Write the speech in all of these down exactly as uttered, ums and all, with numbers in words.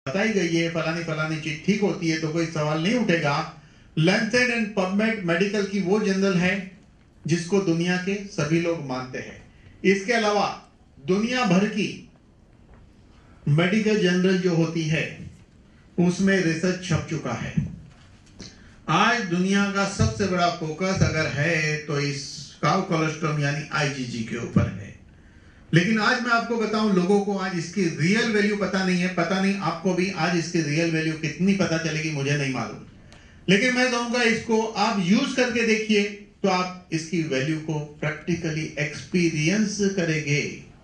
बताई गई है फलानी फलानी चीज ठीक होती है तो कोई सवाल नहीं उठेगा। लैंसेट एंड पबमेड मेडिकल की वो जर्नल है जिसको दुनिया के सभी लोग मानते हैं। इसके अलावा दुनिया भर की मेडिकल जर्नल जो होती है उसमें रिसर्च छप चुका है। आज दुनिया का सबसे बड़ा फोकस अगर है तो इस काउ कोलोस्ट्रम यानी आईजीजी के ऊपर है। लेकिन आज मैं आपको बताऊं, लोगों को आज इसकी रियल वैल्यू पता नहीं है। पता नहीं आपको भी आज इसकी रियल वैल्यू कितनी पता चलेगी मुझे नहीं मालूम, लेकिन मैं कहूंगा इसको आप यूज करके देखिए तो आप इसकी वैल्यू को प्रैक्टिकली एक्सपीरियंस करेंगे।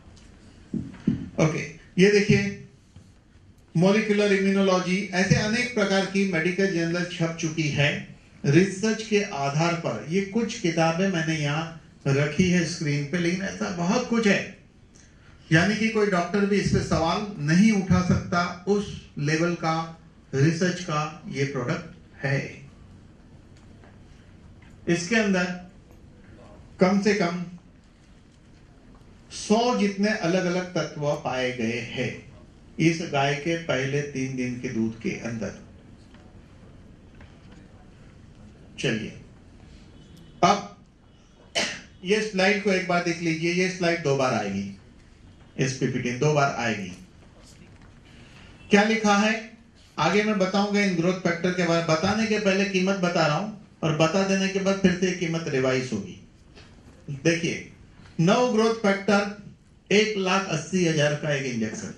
ओके, ये देखिए मॉलिक्यूलर इम्यूनोलॉजी, ऐसे अनेक प्रकार की मेडिकल जर्नल छप चुकी है रिसर्च के आधार पर। ये कुछ किताबें मैंने यहाँ रखी है स्क्रीन पे, लेकिन ऐसा बहुत कुछ है यानी कि कोई डॉक्टर भी इस पे सवाल नहीं उठा सकता, उस लेवल का रिसर्च का ये प्रोडक्ट है। इसके अंदर कम से कम सौ जितने अलग अलग तत्व पाए गए हैं इस गाय के पहले तीन दिन के दूध के अंदर। चलिए अब ये स्लाइड को एक बार देख लीजिए। ये स्लाइड दो बार आएगी, इस पीपीटी दो बार आएगी। क्या लिखा है आगे मैं बताऊंगा इन ग्रोथ फैक्टर के बारे में। बताने के पहले कीमत बता रहा हूं और बता देने के बाद फिर से कीमत रिवाइज होगी। देखिए, नौ ग्रोथ फैक्टर एक लाख अस्सी हजार का एक इंजेक्शन,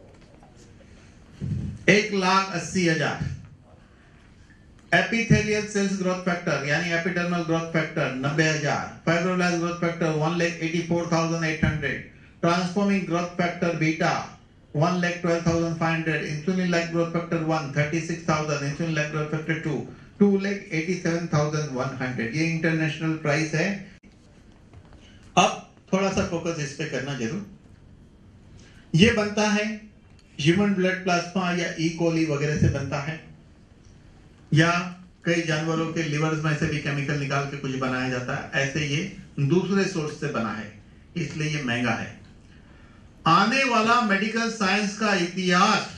एक लाख अस्सी हजार। एपिथेलियल सेल्स ग्रोथ फैक्टर यानी एपिडर्मल ग्रोथ फैक्टर नब्बे हजार। Fibroblast growth factor one lakh eighty four thousand eight hundred. Transforming growth factor beta one lakh twelve thousand five hundred. Insulin like growth factor one thirty-six thousand. Insulin like growth factor two two lakh eighty-seven thousand one hundred. ये international price है। अब थोड़ा सा focus इस पे करना जरूर। ये बनता है ह्यूमन ब्लड प्लाज्मा या ई कोली वगैरह से बनता है, या कई जानवरों के लिवर्स में से भी केमिकल निकाल के कुछ बनाया जाता है। ऐसे ये दूसरे सोर्स से बना है, इसलिए ये महंगा है। आने वाला मेडिकल साइंस का इतिहास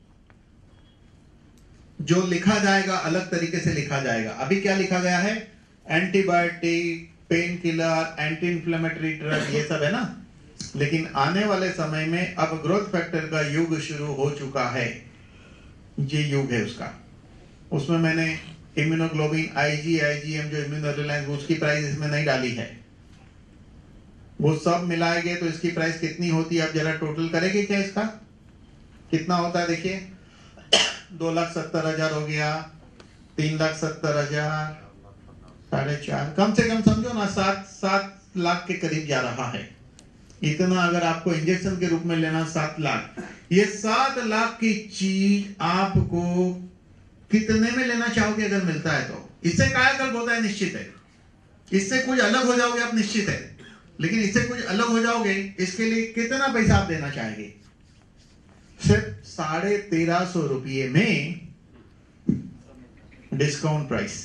जो लिखा जाएगा अलग तरीके से लिखा जाएगा। अभी क्या लिखा गया है? Antibiotic, pain killer, anti inflammatory drug, ये सब है ना। लेकिन आने वाले समय में अब ग्रोथ फैक्टर का युग शुरू हो चुका है। ये युग है उसका। उसमें मैंने इम्यूनोग्लोबिन, आईजी, आईजीएम जो इम्यूनोरिलायंस, उसकी प्राइस इसमें नहीं डाली है। वो सब मिलाए गए तो इसकी प्राइस कितनी होती है? आप जरा टोटल करेंगे क्या? इसका कितना होता है? देखिए, दो लाख सत्तर हजार हो गया, तीन लाख सत्तर हजार, साढ़े चार, कम से कम समझो ना सात सात लाख के करीब जा रहा है। इतना अगर आपको इंजेक्शन के रूप में लेना सात लाख, ये सात लाख की चीज आपको कितने में लेना चाहोगे अगर मिलता है तो? इससे कायाकल्प होता है निश्चित है, इससे कुछ अलग हो जाओगे आप निश्चित है, लेकिन इससे कुछ अलग हो जाओगे इसके लिए कितना पैसा आप देना चाहेंगे? सिर्फ साढ़े तेरह सौ रुपये में डिस्काउंट प्राइस।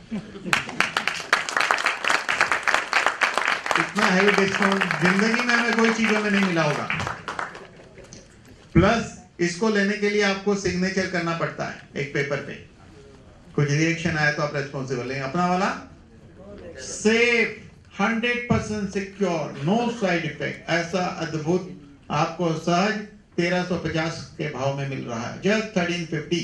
इतना हैवी डिस्काउंट जिंदगी में हमें कोई चीजों में नहीं मिला होगा। प्लस इसको लेने के लिए आपको सिग्नेचर करना पड़ता है एक पेपर पे। कुछ रिएक्शन आया तो आप रेस्पॉन्सिबल हैं। अपना वाला safe, hundred percent secure, no side effect, ऐसा अद्भुत आपको सहज तेरह सौ पचास के भाव में मिल रहा है, जस्ट थर्टीन फिफ्टी।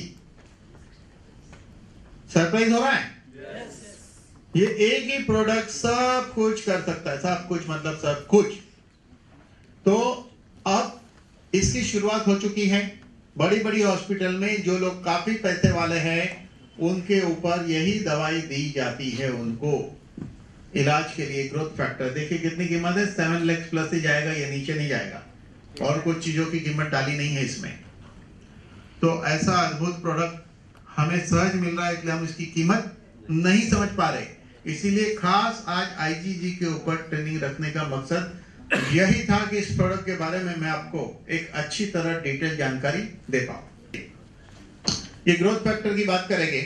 सरप्राइज हो रहा है? yes. ये एक ही प्रोडक्ट सब कुछ कर सकता है, सब कुछ मतलब सब कुछ। तो अब इसकी शुरुआत हो चुकी है। बड़ी बड़ी हॉस्पिटल में जो लोग काफी पैसे वाले हैं उनके ऊपर यही दवाई दी जाती है उनको इलाज के लिए। ग्रोथ फैक्टर देखिए कितनी कीमत है, सेवन लैक्स प्लस ही जाएगा, ये नीचे नहीं जाएगा। और कुछ चीजों की कीमत डाली नहीं है इसमें। तो ऐसा अद्भुत प्रोडक्ट हमें सहज मिल रहा है, इसलिए हम इसकी कीमत नहीं समझ पा रहे। इसीलिए खास आज आईजीजी के ऊपर ट्रेनिंग रखने का मकसद यही था कि इस प्रोडक्ट के बारे में मैं आपको एक अच्छी तरह डिटेल जानकारी दे पाऊं। ये ग्रोथ फैक्टर की बात करेंगे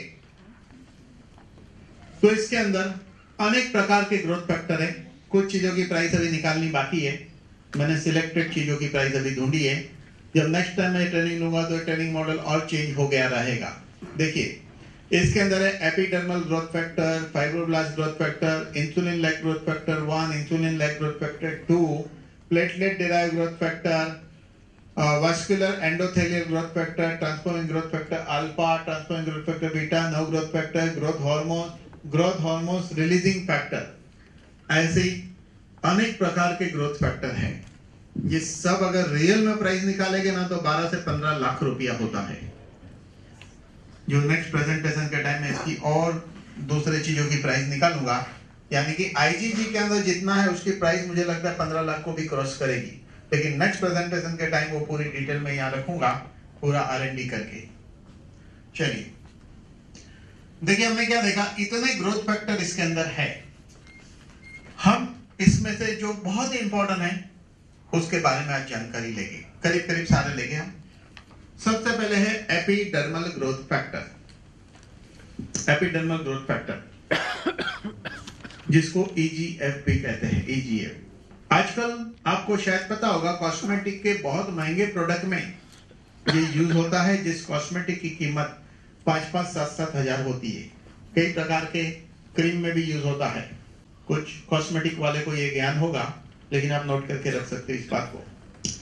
तो इसके अंदर अनेक प्रकार के ग्रोथ फैक्टर है। कुछ चीजों की प्राइस अभी निकालनी बाकी है, मैंने सिलेक्टेड चीजों की प्राइस अभी ढूंढी है। जब नेक्स्ट टाइम मैं ट्रेनिंग लूंगा तो ट्रेनिंग मॉडल और चेंज हो गया रहेगा। देखिए इसके अंदर है epidermal growth factor, fibroblast growth factor, insulin like growth factor one, insulin like growth factor two, platelet derived growth factor, vascular endothelial growth factor, transforming growth factor alpha, transforming growth factor beta, nerve growth factor, growth hormone, growth hormone releasing factor, ऐसे अनेक प्रकार के growth factor हैं। ये सब अगर real में price निकालेंगे ना तो बारह से पंद्रह लाख रुपया होता है। जो नेक्स्ट प्रेजेंटेशन के टाइम में इसकी और दूसरे चीजों की प्राइस निकालूंगा, यानी कि आईजीजी के अंदर जितना है उसकी प्राइस मुझे लगता है पंद्रह लाख को भी क्रॉस करेगी, लेकिन नेक्स्ट प्रेजेंटेशन के टाइम वो पूरी डिटेल में यहाँ रखूंगा, पूरा आर एंड डी करके। चलिए देखिए हमने क्या देखा, इतने ग्रोथ फैक्टर इसके अंदर है। हम इसमें से जो बहुत ही इंपॉर्टेंट है उसके बारे में आज जानकारी लेंगे, करीब करीब सारे लेंगे हम। सबसे पहले है epidermal growth factor. Epidermal growth factor जिसको ईजीएफ भी कहते हैं, ईजीएफ। आजकल आपको शायद पता होगा कॉस्मेटिक के बहुत महंगे प्रोडक्ट में ये यूज होता है, जिस कॉस्मेटिक की कीमत पांच पांच सात सात हजार होती है। कई प्रकार के क्रीम में भी यूज होता है। कुछ कॉस्मेटिक वाले को ये ज्ञान होगा, लेकिन आप नोट करके रख सकते हैं इस बात को।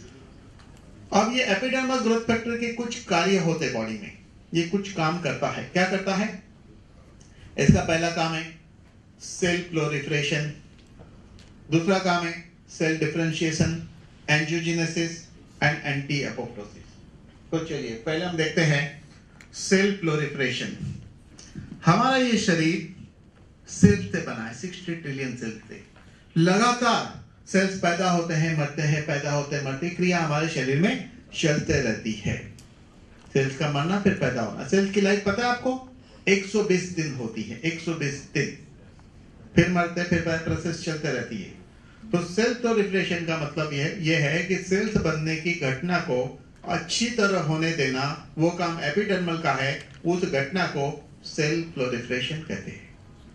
अब ये एपिडर्मल ग्रोथ फैक्टर के कुछ कार्य होते बॉडी में, ये कुछ काम करता है। क्या करता है? इसका पहला काम है सेल प्लोरिफरेशन, दूसरा काम है cell differentiation, angiogenesis and anti apoptosis. तो चलिए पहले हम देखते हैं सेल प्लोरिफरेशन। हमारा ये शरीर सेल से बना है, सिक्सटी ट्रिलियन सेल से। लगातार सेल्स पैदा होते हैं, मरते हैं, पैदा होते हैं, मरते, क्रिया हमारे शरीर में चलते रहती है। सेल्स का मरना फिर पैदा होना। सेल्स की लाइफ पता है आपको? एक सौ बीस दिन होती है, एक सौ बीस दिन, फिर मरते, फिर प्रोसेस चलते रहती है। तो सेल प्लोरिफरेशन का मतलब यह यह है कि सेल्स बनने की घटना को अच्छी तरह होने देना, वो काम एपिडर्मल का है। उस घटना को सेल प्लोरिफरेशन कहते हैं।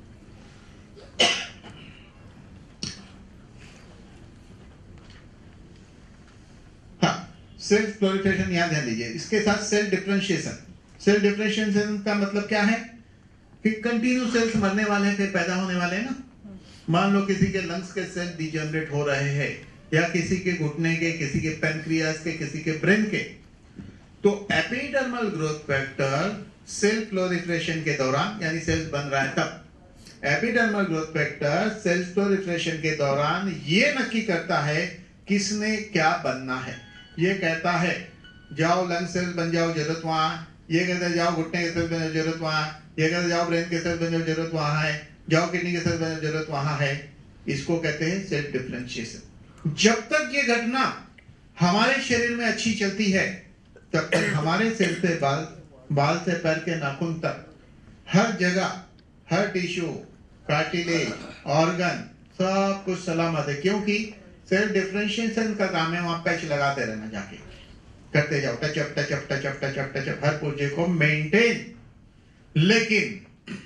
सेल प्लोरिफरेशन यहां ध्यान दीजिए। इसके साथ सेल डिफरेंशिएशन। सेल डिफरेंशिएशन का मतलब क्या है कि कंटिन्यू सेल्स मरने वाले हैं, फिर पैदा होने वाले हैं ना। मान लो किसी के लंग्स के सेल डिजनरेट हो रहे हैं, या किसी के घुटने के, किसी के पैनक्रियास के, किसी के ब्रेन के, तो epidermal growth factor cell proliferation के दौरान, यानी सेल्स बन रहा है तब, epidermal growth factor cell proliferation के दौरान ये नक्की करता है किसने क्या बनना है। ये कहता है जाओ लंग सेल बन जाओ, जरूरत वहां। ये कहता है जाओ घुटने के सेल बन जाओ, जरूरत वहां। ये कहता है जाओ ब्रेन के सेल बन जाओ, जरूरत वहां है। जाओ किडनी के सेल बन जाओ, जरूरत वहां है। इसको कहते हैं सेल डिफरेंशिएशन। जब तक ये घटना हमारे शरीर में अच्छी चलती है, तब तक हमारे सिर से बाल, बाल से पैर के नाखून तक, हर जगह, हर टिश्यू, कार्टिलेज, ऑर्गन, सब कुछ सलामत है। क्योंकि सेल डिफरेंशिएशन का काम है वहां पैच लगाते रहना, जाके करते जाओ, touch up touch up touch up touch up touch up, हर पुर्जे को मेंटेन। लेकिन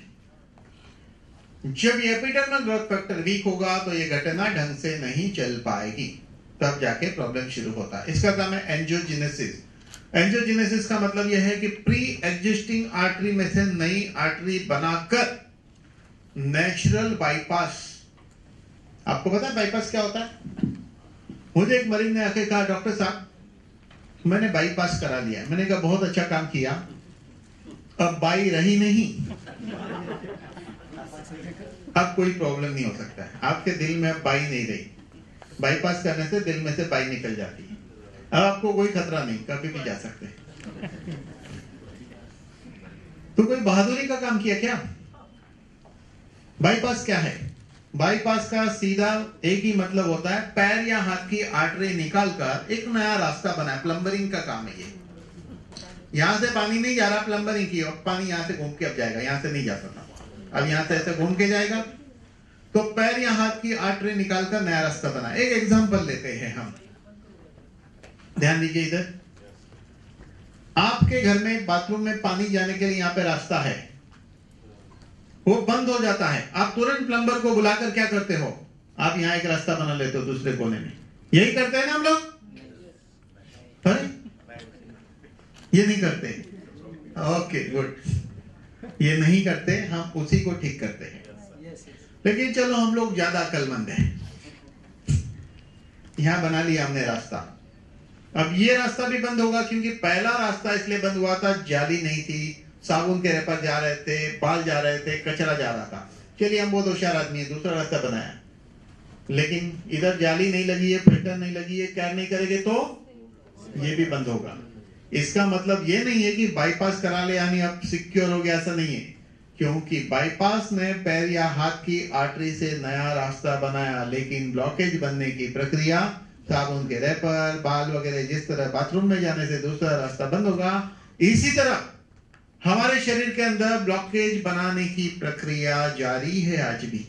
जब ये एपिडर्मल ग्रोथ फैक्टर वीक होगा तो ये घटना ढंग से नहीं चल पाएगी, तब जाके प्रॉब्लम शुरू होता है। इसका काम है एंजियोजेनेसिस। एंजियोजेनेसिस का मतलब यह है कि प्री एग्जिस्टिंग आर्टरी में से नई आर्टरी बनाकर नेचुरल बाईपास। आपको पता है बाईपास क्या होता है? मुझे एक मरीज ने आके कहा, डॉक्टर साहब मैंने बाईपास करा लिया। मैंने कहा बहुत अच्छा काम किया, अब बाई रही नहीं, अब कोई प्रॉब्लम नहीं हो सकता है। आपके दिल में अब बाई नहीं रही। बाईपास करने से दिल में से बाई निकल जाती है। अब आपको कोई खतरा नहीं, कभी भी जा सकते हैं। तो कोई बहादुरी का काम किया क्या? बाईपास क्या है? बाईपास का सीधा एक ही मतलब होता है, पैर या हाथ की आर्टरी निकालकर एक नया रास्ता बनाए। प्लम्बरिंग का काम है ये। यहां से पानी नहीं जा रहा, प्लम्बरिंग की, और पानी यहां से घूम के अब जाएगा, यहां से नहीं जा सकता, अब यहां से ऐसे घूम के जाएगा। तो पैर या हाथ की आर्टरी निकालकर नया रास्ता बना। एक एग्जांपल लेते हैं हम, ध्यान दीजिए इधर। आपके घर में बाथरूम में पानी जाने के लिए यहां पे रास्ता है, वो बंद हो जाता है। आप तुरंत प्लम्बर को बुलाकर क्या करते हो? आप यहां एक रास्ता बना लेते हो दूसरे कोने में। यही करते हैं ना हम लोग। अरे ये नहीं करते, ओके गुड, ये नहीं करते, हम उसी को ठीक करते हैं। लेकिन चलो हम लोग ज्यादा अक्लमंद हैं, यहां बना लिया हमने रास्ता। अब ये रास्ता भी बंद होगा, क्योंकि पहला रास्ता इसलिए बंद हुआ था, जाली नहीं थी, साबुन के रेपर जा रहे थे, बाल जा रहे थे, कचरा जा रहा था। चलिए हम बहुत होशियार आदमी है, दूसरा रास्ता बनाया, लेकिन इधर जाली नहीं लगी है, फिल्टर नहीं लगी है, क्या नहीं करेंगे तो ये भी बंद होगा। इसका मतलब ये नहीं है कि बाईपास करा ले यानी अब सिक्योर हो गया, ऐसा नहीं है, क्योंकि बाईपास ने पैर या हाथ की आर्टरी से नया रास्ता बनाया, लेकिन ब्लॉकेज बनने की प्रक्रिया साबुन के रेपर, बाल वगैरह जिस तरह बाथरूम में जाने से दूसरा रास्ता बंद होगा, इसी तरह हमारे शरीर के अंदर ब्लॉकेज बनाने की प्रक्रिया जारी है आज भी।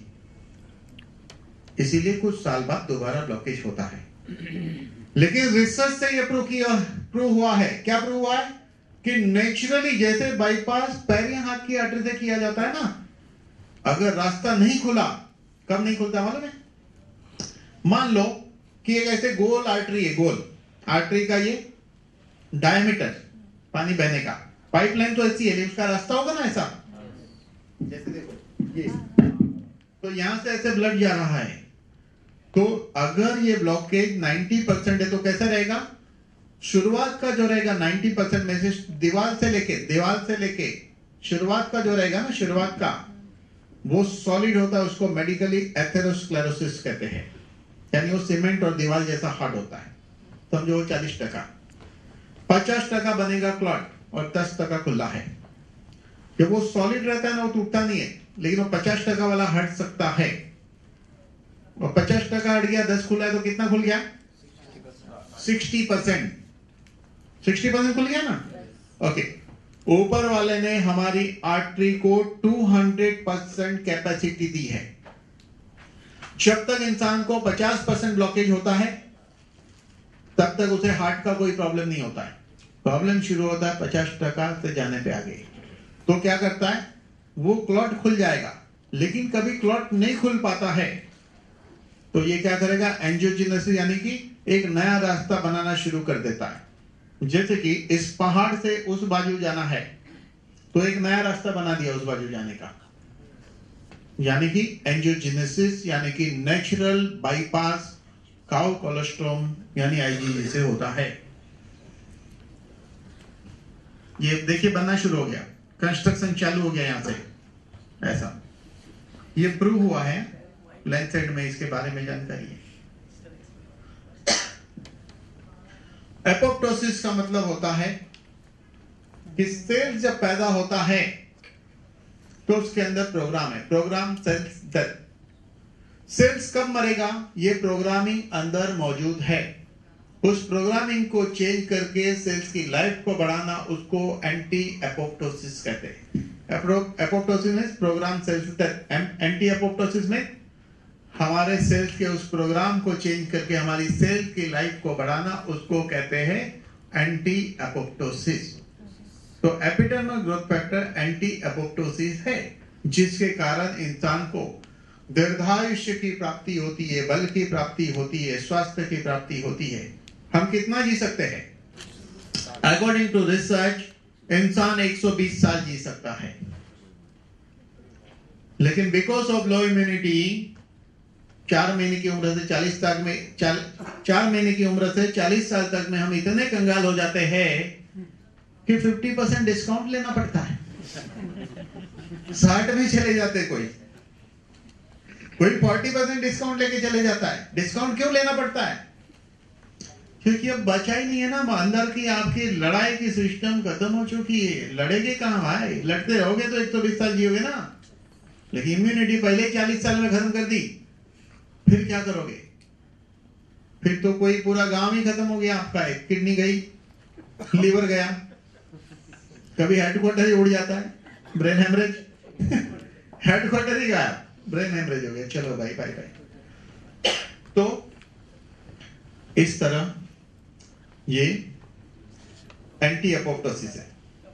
इसीलिए कुछ साल बाद दोबारा ब्लॉकेज होता है। लेकिन रिसर्च से यह प्रूव किया प्रूव हुआ है, क्या प्रूव हुआ है कि नेचुरली जैसे बाईपास पैर या हाथ की आर्टरी से किया जाता है ना, अगर रास्ता नहीं खुला, कब नहीं खुलता मालूम है? मान लो कि एक ऐसे गोल आर्टरी है, गोल आर्टरी का ये डायमीटर पानी बहने का, पाइपलाइन तो ऐसी है लेकिन उसका रास्ता होगा ना ऐसा, जैसे देखो ये, तो यहां से ऐसे ब्लड जा रहा है, तो अगर ये ब्लॉकेज नब्बे परसेंट है तो कैसा रहेगा? शुरुआत का जो रहेगा नब्बे परसेंट में से दीवार से लेके दीवार से लेके शुरुआत का जो रहेगा ना, शुरुआत का वो सॉलिड होता है, उसको मेडिकली एथेरोस्क्लेरोसिस कहते हैं, यानी वो सीमेंट और दीवार जैसा हार्ड होता है, समझो चालीस टका। पचास टका बनेगा क्लॉट और दस टका खुला है। जब वो सॉलिड रहता है ना, वो टूटता नहीं है, लेकिन वो पचास टका वाला हट सकता है, और पचास टका हट गया, दस खुला है तो कितना खुल गया? सिक्सटी परसेंट सिक्सटी परसेंट खुल गया ना। ओके, ऊपर वाले ने हमारी आर्टरी को दो सौ परसेंट कैपेसिटी दी है। जब तक इंसान को पचास परसेंट ब्लॉकेज होता है तब तक उसे हार्ट का कोई प्रॉब्लम नहीं होता है। प्रॉब्लम शुरू होता है पचास टका से जाने पे आगे, तो क्या करता है वो क्लॉट खुल जाएगा, लेकिन कभी क्लॉट नहीं खुल पाता है तो ये क्या करेगा? एंजियोजेनेसिस यानी कि एक नया रास्ता बनाना शुरू कर देता है। जैसे कि इस पहाड़ से उस बाजू जाना है तो एक नया रास्ता बना दिया उस बाजू जाने का, यानी कि एंजियोजेनेसिस यानी कि नेचुरल बाईपास काउ कोलोस्ट्रोम यानी आईजी से होता है। ये देखिए बनना शुरू हो गया, कंस्ट्रक्शन चालू हो गया यहां से, ऐसा ये प्रूव हुआ है, लेफ्ट साइड में इसके बारे में जानकारी है। एपोप्टोसिस का मतलब होता है कि सेल्स जब पैदा होता है तो उसके अंदर प्रोग्राम है, प्रोग्राम सेल्स डेथ। सेल्स कब मरेगा ये प्रोग्रामिंग अंदर मौजूद है, उस प्रोग्रामिंग को चेंज करके सेल्स की लाइफ को बढ़ाना, उसको एंटी एपोप्टोसिस कहते हैं। एपोप्टोसिस में program cells death, anti apoptosis में हमारे सेल्स के उस प्रोग्राम को चेंज करके हमारी सेल की लाइफ को बढ़ाना, उसको कहते हैं एंटी एपोप्टोसिस। तो epidermal growth factor anti apoptosis है, जिसके कारण इंसान को दीर्घायुष्य की प्राप्ति होती है, बल की प्राप्ति होती है, स्वास्थ्य की प्राप्ति होती है। हम कितना जी सकते हैं? अकॉर्डिंग टू रिसर्च इंसान एक सौ बीस साल जी सकता है, लेकिन बिकॉज ऑफ लो इम्यूनिटी चार महीने की उम्र से चालीस तक में चार, चार महीने की उम्र से चालीस साल तक में हम इतने कंगाल हो जाते हैं कि पचास परसेंट डिस्काउंट लेना पड़ता है। साठ में चले जाते कोई कोई चालीस परसेंट डिस्काउंट लेके चले जाता है। डिस्काउंट क्यों लेना पड़ता है? क्योंकि अब बचा ही नहीं है ना, अंदर की आपकी लड़ाई की सिस्टम खत्म हो चुकी है। लड़ेगे कहां भाई? लड़ते रहोगे तो एक सौ बीस साल जियोगे ना, लेकिन इम्यूनिटी पहले चालीस साल में खत्म कर दी, फिर क्या करोगे? फिर तो कोई पूरा गांव ही खत्म हो गया आपका। एक किडनी गई, लीवर गया, कभी हेडक्वार्टर ही उड़ जाता है, ब्रेन हेमरेज हेडक्वार्टर ही गया, ब्रेन हेमरेज हो गया, चलो भाई बाय बाय। तो इस तरह ये एंटी एपोप्टोसिस है।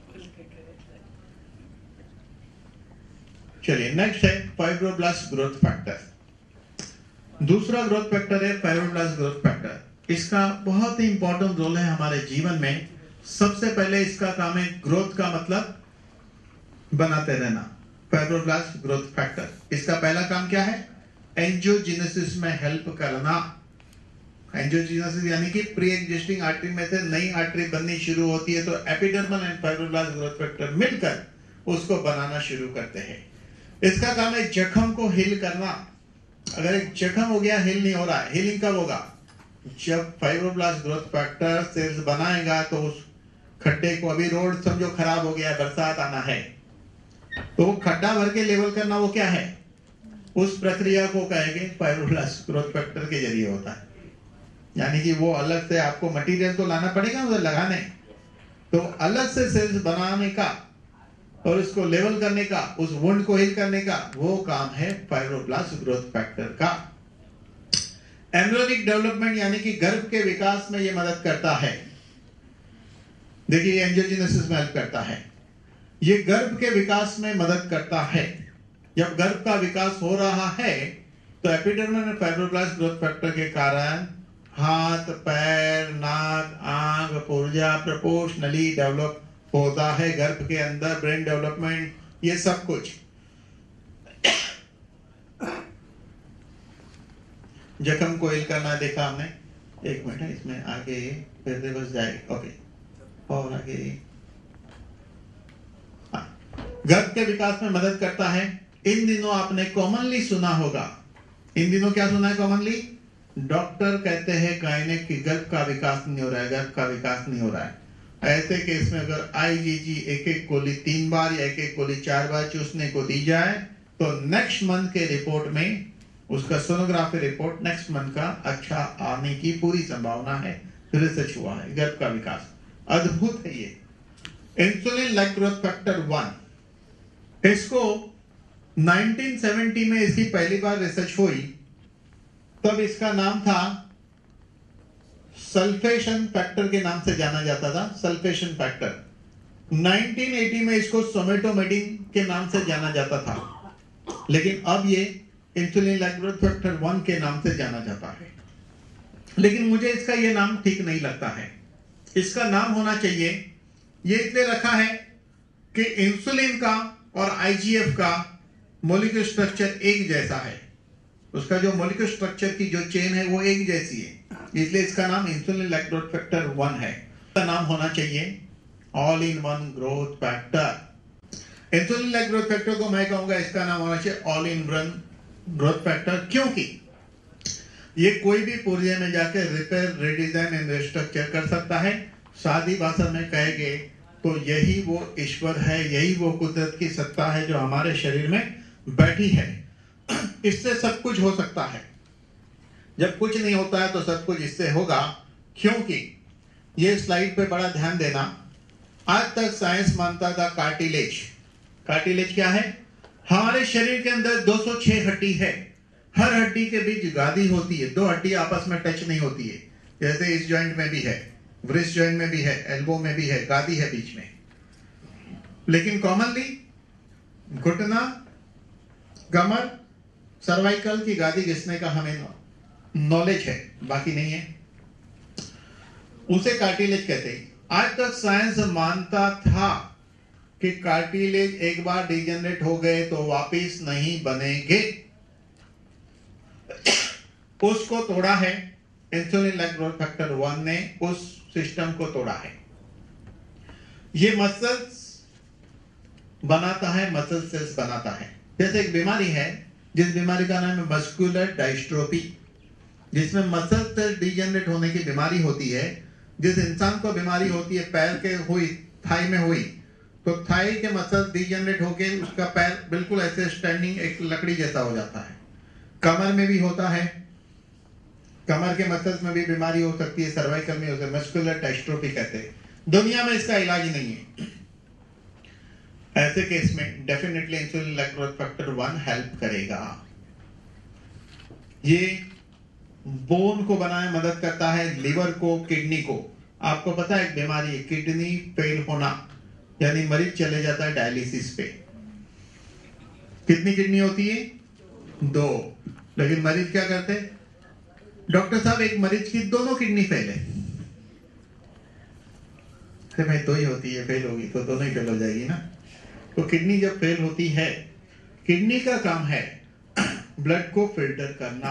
चलिए नेक्स्ट है फाइब्रोब्लास्ट ग्रोथ फैक्टर। दूसरा ग्रोथ फैक्टर है फाइब्रोब्लास्ट ग्रोथ फैक्टर। इसका बहुत ही इंपॉर्टेंट रोल है हमारे जीवन में। सबसे पहले इसका काम है ग्रोथ का मतलब बनाते रहना, फाइब्रोब्लास्ट ग्रोथ फैक्टर। इसका पहला काम क्या है? एंजियोजेनेसिस में हेल्प करना। एंजियोजेनेसिस यानी कि प्री एग्जिस्टिंग आर्टरी में से नई आर्टरी बननी शुरू होती है तो epidermal and fibroblast growth factor मिलकर उसको बनाना शुरू करते हैं। इसका काम है जख्म को हील करना। अगर एक जख्म हो गया, हील नहीं हो रहा है, हीलिंग कब होगा? जब फाइब्रोब्लास्ट ग्रोथ फैक्टर सेल्स बनाएगा तो उस खड्डे को, अभी रोड समझो खराब हो गया, बरसात आना है, तो वो खड्डा भर के लेवल करना वो क्या है? उस प्रक्रिया को कहेंगे फाइब्रोब्लास्ट ग्रोथ फैक्टर के जरिए होता है। यानी कि वो अलग से आपको मटेरियल तो लाना पड़ेगा उधर लगाने, तो अलग से सेल्स बनाने का और इसको लेवल करने का, उस वुंड को हील करने का, वो काम है फाइब्रोब्लास्ट ग्रोथ फैक्टर का। एम्ब्रियोनिक डेवलपमेंट यानी कि गर्भ के विकास में ये मदद करता है। देखिए एंजियोजेनेसिस में हेल्प करता है, ये गर्भ के विकास में मदद करता है। जब गर्भ का विकास हो रहा है तो epidermal and fibroblast growth factor के कारण हाथ, पैर, नाक, आंख, पुर्जा प्रोपोर्शनली डेवलप होता है। गर्भ के अंदर ब्रेन डेवलपमेंट, ये सब कुछ। जख्म को हील करना देखा हमने, एक मिनट है इसमें आगे फिर रिवर्स जाएगी, ओके, और आगे गर्भ के विकास में मदद करता है। इन दिनों आपने कॉमनली सुना होगा, इन दिनों क्या सुना है कॉमनली? डॉक्टर कहते हैं गायनेक की गर्भ का विकास नहीं हो रहा है, गर्भ का विकास नहीं हो रहा है। ऐसे केस में अगर आईजीजी एक एक गोली तीन बार या एक एक गोली चार बार चूसने को दी जाए तो नेक्स्ट मंथ के रिपोर्ट में उसका सोनोग्राफी रिपोर्ट नेक्स्ट मंथ का अच्छा आने की पूरी संभावना है। रिसर्च हुआ है, गर्भ का विकास अद्भुत है ये। Insulin like growth factor one, इसको नाइनटीन सेवेंटी में इसकी पहली बार रिसर्च हुई, तब इसका नाम था सल्फेशन फैक्टर के नाम से जाना जाता था, सल्फेशन फैक्टर। नाइनटीन एटी में इसको सोमेटोमेडिन के नाम से जाना जाता था, लेकिन अब ये insulin like growth factor one के नाम से जाना जाता है। लेकिन मुझे इसका ये नाम ठीक नहीं लगता है। इसका नाम होना चाहिए, ये इसलिए रखा है कि इंसुलिन का और आईजीएफ का मॉलिक्यूलर स्ट्रक्चर एक जैसा है, उसका जो मॉलिक्यूलर स्ट्रक्चर की जो चेन है वो एक जैसी है, इसलिए इसका नाम insulin like growth factor one है। इसका नाम होना चाहिए all in one growth factor. Insulin like growth factor को मैं कहूंगा इसका नाम होना चाहिए all in one growth factor, क्योंकि ये कोई भी पुर्जे में जाकर रिपेयर, रिडिजाइन एंड रिस्ट्रक्चर कर सकता है। सादी भाषा में कहेंगे तो यही वो ईश्वर है, यही वो कुदरत की सत्ता है जो हमारे शरीर में बैठी है। इससे सब कुछ हो सकता है। जब कुछ नहीं होता है तो सब कुछ इससे होगा, क्योंकि ये स्लाइड पे बड़ा ध्यान देना। आज तक साइंस मानता था कार्टिलेज। कार्टिलेज क्या है? हमारे शरीर के अंदर दो सौ छह हड्डी है, हर हड्डी के बीच गादी होती है, दो हड्डी आपस में टच नहीं होती है, जैसे इस जॉइंट में भी है, व्रिस्ट जॉइंट में भी है, एल्बो में भी है, गादी है बीच में। लेकिन कॉमनली घुटना, कमर, सर्वाइकल की गादी घिसने का हमें नॉलेज है, बाकी नहीं है, उसे कार्टिलेज कहते हैं। आज तक साइंस मानता था कि कार्टिलेज एक बार डिजेनरेट हो गए तो वापिस नहीं बनेंगे। उसको तोड़ा है insulin like growth factor one ने, उस सिस्टम को तोड़ा है। ये मसल्स बनाता है, मसल सेल्स बनाता है। जैसे एक बीमारी है जिस बीमारी का नाम है मस्कुलर डायस्ट्रोफी, जिसमें मसल सेल डिजेनरेट होने की बीमारी होती है। जिस इंसान को बीमारी होती है, पैर के हुई, थाई में हुई, तो थाई के मसल डिजेनरेट होके उसका पैर बिल्कुल ऐसे स्टैंडिंग एक लकड़ी जैसा हो जाता है। कमर में भी होता है, कमर के मसल्स में भी बीमारी हो सकती है, सर्वाइकल में होता है, मस्कुलर डायस्ट्रोफी कहते हैं। दुनिया में इसका इलाज नहीं है। ऐसे केस में definitely insulin like growth factor one help करेगा। ये बोन को बनाने में मदद करता है, लिवर को, किडनी को। आपको पता है एक बीमारी है किडनी फेल होना, यानी मरीज चले जाता है डायलिसिस पे। कितनी किडनी होती है? दो। लेकिन मरीज क्या करते हैं? डॉक्टर साहब एक मरीज की दोनों किडनी फेल है, में दो ही होती है, फेल होगी तो दोनों ही फेल हो जाएगी ना। तो किडनी जब फेल होती है, किडनी का काम है ब्लड को फिल्टर करना।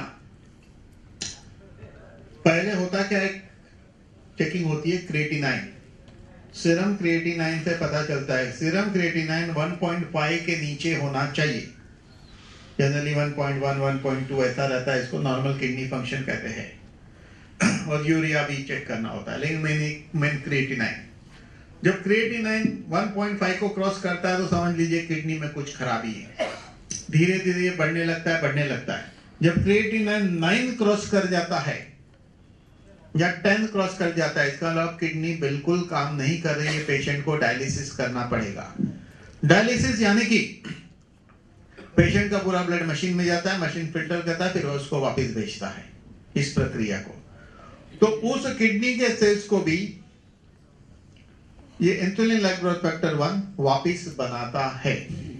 पहले होता क्या है, चेकिंग होती है क्रिएटिनाइन, सीरम क्रिएटिनाइन से पता चलता है। Serum creatinine one point five के नीचे होना चाहिए, generally one point one, one point two ऐसा रहता है, इसको नॉर्मल किडनी फंक्शन कहते हैं। और यूरिया भी चेक करना होता है, लेकिन मेन मेन क्रिएटिनाइन। जब क्रिएटिनाइन वन पॉइंट फाइव को क्रॉस करता है तो समझ लीजिए किडनी में कुछ खराबी है, धीरे धीरे बढ़ने लगता है बढ़ने लगता है। जब क्रिएटिनाइन नाइन क्रॉस कर जाता है या टेन क्रॉस कर जाता है, इसका मतलब किडनी बिल्कुल काम नहीं कर रही है, पेशेंट को डायलिसिस करना पड़ेगा। डायलिसिस यानी कि पेशेंट का पूरा ब्लड मशीन में जाता है, मशीन फिल्टर करता है, फिर उसको वापस भेजता है, इस प्रक्रिया को। तो उस किडनी के सेल्स को भी ये insulin like growth factor one वापस बनाता है।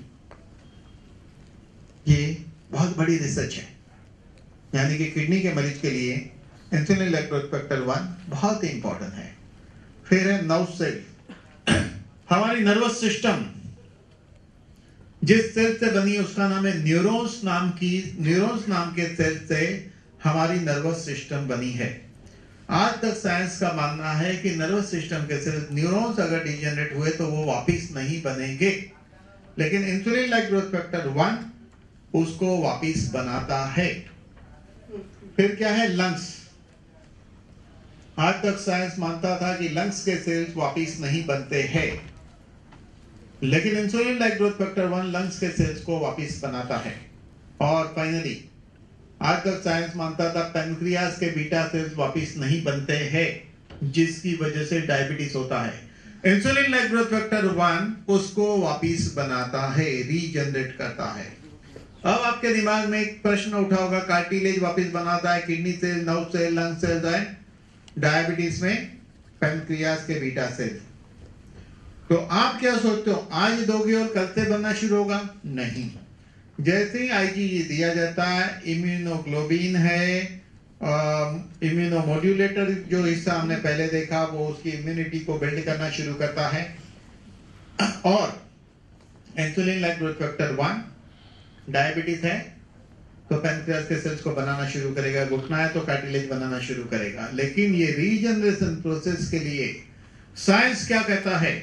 ये बहुत बड़ी रिसर्च है, यानी कि किडनी के मरीज के लिए insulin like growth factor one बहुत ही इंपॉर्टेंट है। फिर है नर्व सेल, हमारी नर्वस सिस्टम जिस सेल से बनी उसका नाम है न्यूरॉन्स नाम की न्यूरॉन्स नाम के सेल से हमारी नर्वस सिस्टम बनी है। आज तक साइंस का मानना है कि नर्वस सिस्टम के सेल न्यूरॉन्स अगर डिजेनरेट हुए तो वो वापस नहीं बनेंगे, लेकिन insulin like growth factor one उसको वापस बनाता है। फिर क्या है, लंग्स। आज तक साइंस मानता था कि लंग्स के सेल्स वापस नहीं बनते हैं, लेकिन insulin like growth factor one lungs के सेल्स को वापस बनाता है। और फाइनली आज तक साइंस मानता था पैनक्रियास के बीटा सेल्स वापस नहीं बनते हैं, जिसकी वजह से डायबिटीज होता है। Insulin like growth factor one उसको वापस बनाता है, रीजनरेट करता है। अब आपके दिमाग में एक प्रश्न उठा होगा, कार्टिलेज वापस बनाता है, kidney cell, nerve cell, lung cell है, डायबिटीज में पैनक्रियास के बीटा सेल। तो आप क्या सोचते हो, आज दोगे और कल से बनना शुरू होगा? नहीं। जैसे ही आईजीजी दिया जाता है, इम्यूनोग्लोबिन है, इम्यूनोमोड्यूलेटर जो हिस्सा हमने पहले देखा वो उसकी इम्यूनिटी को बिल्ड करना शुरू करता है। और insulin like growth factor one diabetes है तो पैनक्रियास के सेल्स को बनाना शुरू करेगा, घुटना है तो कार्टिलेज बनाना शुरू करेगा। लेकिन ये रीजनरेशन प्रोसेस के लिए साइंस क्या कहता है,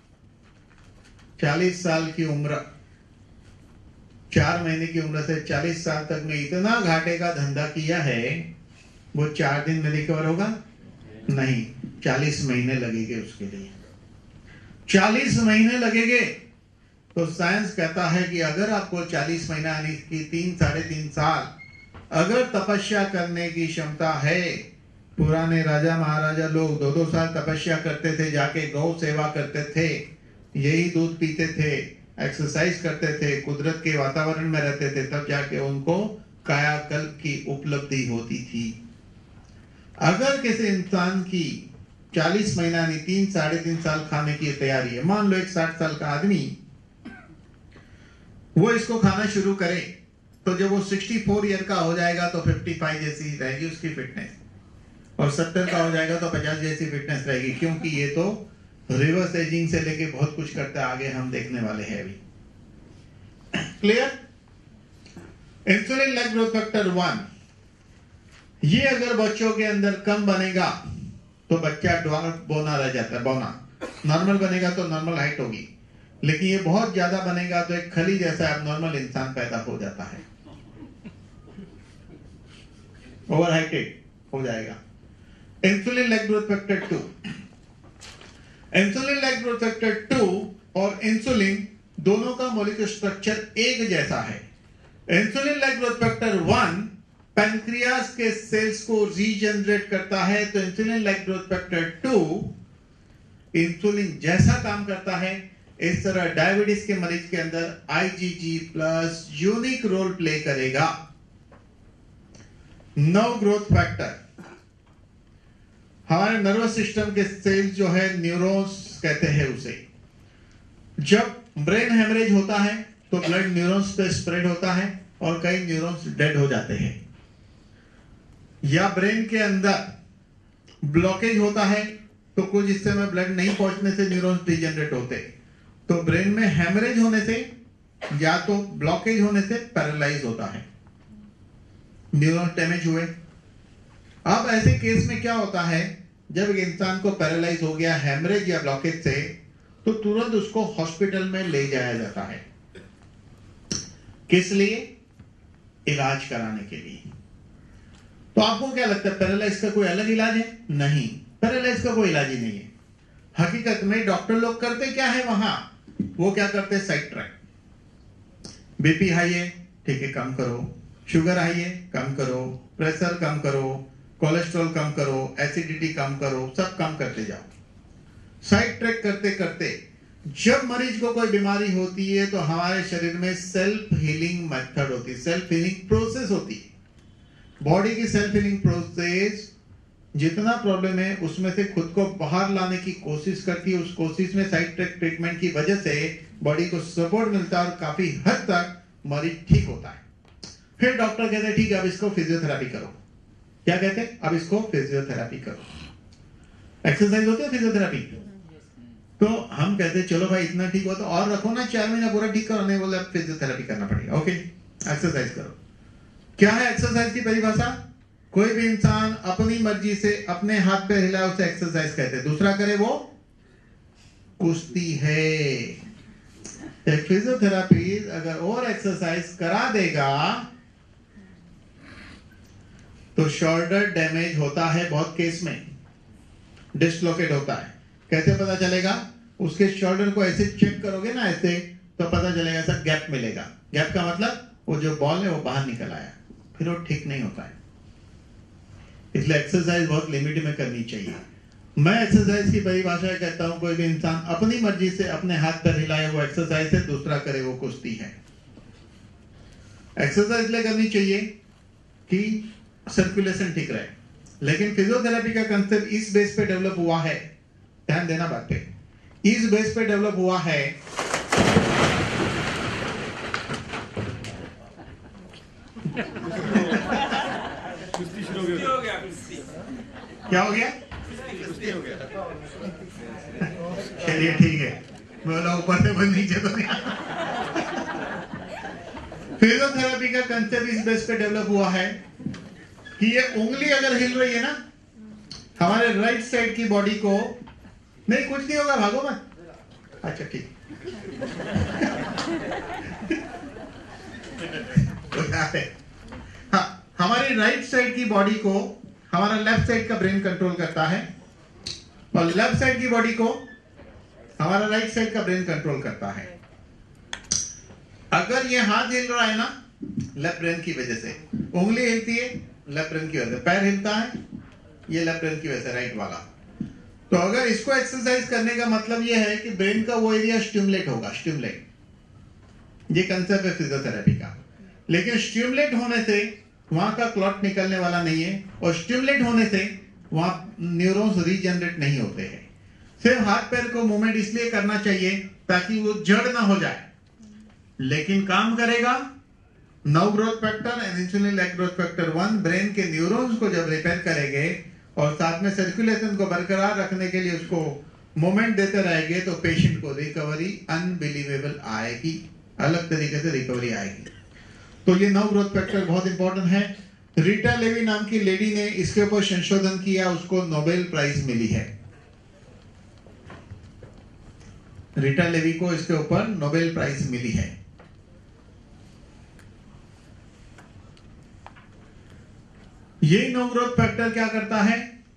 चालीस साल की उम्र, चार महीने की उम्र से चालीस साल तक में इतना घाटे का धंधा किया है, वो चार दिन में रिकवर होगा? नहीं, चालीस महीने लगेंगे उसके लिए, चालीस महीने लगेंगे। तो साइंस कहता है कि अगर आपको चालीस महीना यानी कि तीन साढ़े तीन साल अगर तपस्या करने की क्षमता है, पुराने राजा महाराजा लोग दो दो साल तपस्या करते थे, जाके गौ सेवा करते थे, यही दूध पीते थे, एक्सरसाइज करते थे, कुदरत के वातावरण में रहते थे, तब जाके उनको कायाकल्प की उपलब्धि होती थी। अगर किसी इंसान की चालीस महीना यानी तीन साढ़े तीन साल खाने की तैयारी है, मान लो एक साठ साल का आदमी वो इसको खाना शुरू करे, तो जब वो चौंसठ ईयर का हो जाएगा तो पचपन जैसी रहेगी उसकी फिटनेस, और सत्तर का हो जाएगा तो पचास जैसी फिटनेस रहेगी, क्योंकnahi ये तो रिवर्स एजिंग से लेके बहुत कुछ करता है, आगे हम देखने वाले हैं अभी। Clear? Insulin like growth factor one ये अगर बच्चों के अंदर कम बनेगा तो बच्चा ड्वार्फ बौना रह जाता है, बौना। नॉर्मल बनेगा तो नॉर्मल हाइट होगी, लेकिन ये बहुत ज्यादा बनेगा तो एक खली जैसा एबनॉर्मल इंसान पैदा हो जाता है, ओवर हाइटेड हो जाएगा। Insulin like growth factor two, insulin like growth factor two और इंसुलिन दोनों का मॉलिक्यूलर स्ट्रक्चर एक जैसा है। Insulin like growth factor one pancreas के सेल्स को रीजनरेट करता है, तो insulin like growth factor two insulin जैसा काम करता है। इस तरह डायबिटीज के मरीज के अंदर IGG plus unique role play करेगा। नर्व ग्रोथ फैक्टर हमारे नर्वस सिस्टम के सेल्स जो है न्यूरॉन्स कहते हैं उसे। जब ब्रेन हेमरेज होता है तो ब्लड न्यूरॉन्स पे स्प्रेड होता है और कई न्यूरॉन्स डेड हो जाते हैं, या ब्रेन के अंदर ब्लॉकेज होता है तो कुछ हिस्से में ब्लड नहीं पहुंचने से न्यूरॉन्स डिजेनरेट होते। तो ब्रेन में हेमरेज होने से या तो ब्लॉकेज होने से पैरालाइज होता है, न्यूरॉन्स डैमेज हुए। अब ऐसे केस में क्या होता है, जब इंसान को पैरालाइज हो गया हेमरेज या ब्लॉकेज से, तो तुरंत उसको हॉस्पिटल में ले जाया जाता है। किस लिए? इलाज कराने के लिए। तो आपको क्या लगता है, पैरालाइज का कोई अलग इलाज है? नहीं, पैरालाइज का कोई इलाज ही नहीं है। हकीकत में डॉक्टर लोग करते क्या है वहां, वो क्या करते हैं, साइड ट्रैक। बीपी हाई है, ठीक है कम करो, शुगर हाई है कम करो, प्रेशर कम करो, कोलेस्ट्रॉल कम करो, एसिडिटी कम करो, सब कम करते जाओ। साइड ट्रैक करते करते जब मरीज को कोई बीमारी होती है तो हमारे शरीर में सेल्फ हीलिंग मेथड होती है, सेल्फ हीलिंग प्रोसेस होती है। बॉडी की सेल्फ हीलिंग प्रोसेस जितना प्रॉब्लम है उसमें से खुद को बाहर लाने की कोशिश करती है। उस कोशिश में साइड ट्रैक ट्रीटमेंट की वजह से बॉडी को सपोर्ट मिलता है और काफी हद तक मरीज ठीक होता है। फिर डॉक्टर कहते हैं ठीक है अब इसको फिजियोथेरेपी करो। क्या कहते हैं? अब इसको फिजियोथेरेपी करो। एक्सरसाइज होती है फिजियोथेरेपी। तो हम कहते हैं चलो भाई इतना ठीक हो तो और रखो ना, चार महीना पूरा ठीक करो, नहीं बोले अब फिजियोथेरेपी करना पड़ेगा। ओके, एक्सरसाइज करो। क्या है एक्सरसाइज की परिभाषा? कोई भी इंसान अपनी मर्जी से अपने हाथ पे हिलाए उसे एक्सरसाइज कहते हैं, दूसरा करे वो कुश्ती है। फिजियोथेरापी अगर और एक्सरसाइज करा देगा तो शोल्डर डैमेज होता है, बहुत केस में डिस्लोकेट होता है। कैसे पता चलेगा? उसके शोल्डर को ऐसे चेक करोगे ना ऐसे, तो पता चलेगा ऐसा गैप मिलेगा। गैप का मतलब वो जो बॉल है वो बाहर निकल आया, फिर वो ठीक नहीं होता है। इसलिए एक्सरसाइज बहुत लिमिट में करनी चाहिए। मैं एक्सरसाइज की परिभाषा कहता हूं कोई भी इंसान अपनी मर्जी से अपने हाथ पर हिलाए वो एक्सरसाइज है, दूसरा करे वो कुश्ती है। एक्सरसाइज इसलिए करनी चाहिए कि सर्कुलेशन ठीक रहे। लेकिन फिजियोथेरेपी का कंसेप्ट इस बेस पे डेवलप हुआ है, ध्यान देना बात पे, इस बेस पे डेवलप हुआ है क्या हो गया? चलिए ठीक है, बोला ऊपर से बंद नीचे तो नहीं। फिजियोथेरेपी का कंसेप्ट इस बेस पे डेवलप हुआ है कि ये उंगली अगर हिल रही है ना हमारे राइट साइड की बॉडी को, नहीं कुछ नहीं होगा, भागो मत। अच्छा ठीक हाँ, हमारी राइट साइड की बॉडी को हमारा लेफ्ट साइड का ब्रेन कंट्रोल करता है और लेफ्ट साइड की बॉडी को हमारा राइट साइड का ब्रेन कंट्रोल करता है। अगर ये हाथ हिल रहा है ना लेफ्ट ब्रेन की वजह से, उंगली हिलती है लेफ्ट ब्रेन की वजह से, पैर हिलता है ये लेफ्ट ब्रेन की वजह से, राइट वाला। तो अगर इसको एक्सरसाइज करने का मतलब ये है कि ब्रेन का वो एरिया स्टिमुलेट होगा, स्टिमुलेट, ये कंसेप्ट है फिजियोथेरेपी का। लेकिन स्टिमुलेट होने से वहां का क्लॉट निकलने वाला नहीं है और स्टिमुलेट होने से वहां न्यूरॉन्स रीजनरेट नहीं होते हैं। सिर्फ हाथ पैर को मूवमेंट इसलिए करना चाहिए ताकि वो जड़ ना हो जाए, लेकिन काम करेगा nerve growth factor and insulin like growth factor one brain के न्यूरॉन्स को जब रिपेयर करेंगे और साथ में सर्कुलेशन को बरकरार रखने के लिए उसको मोमेंट देते रहेंगे तो पेशेंट को रिकवरी अनबिलीवेबल आएगी, अलग तरीके से रिकवरी आएगी। तो ये नर्व ग्रोथ फैक्टर बहुत इंपॉर्टेंट है। रीटा लेवी नाम की लेडी ने इसके ऊपर संशोधन किया, उसको नोबेल प्राइज मिली है। रीटा लेवी को इसके ऊपर नोबेल प्राइज मिली है। ये नर्व ग्रोथ फैक्टर क्या करता है?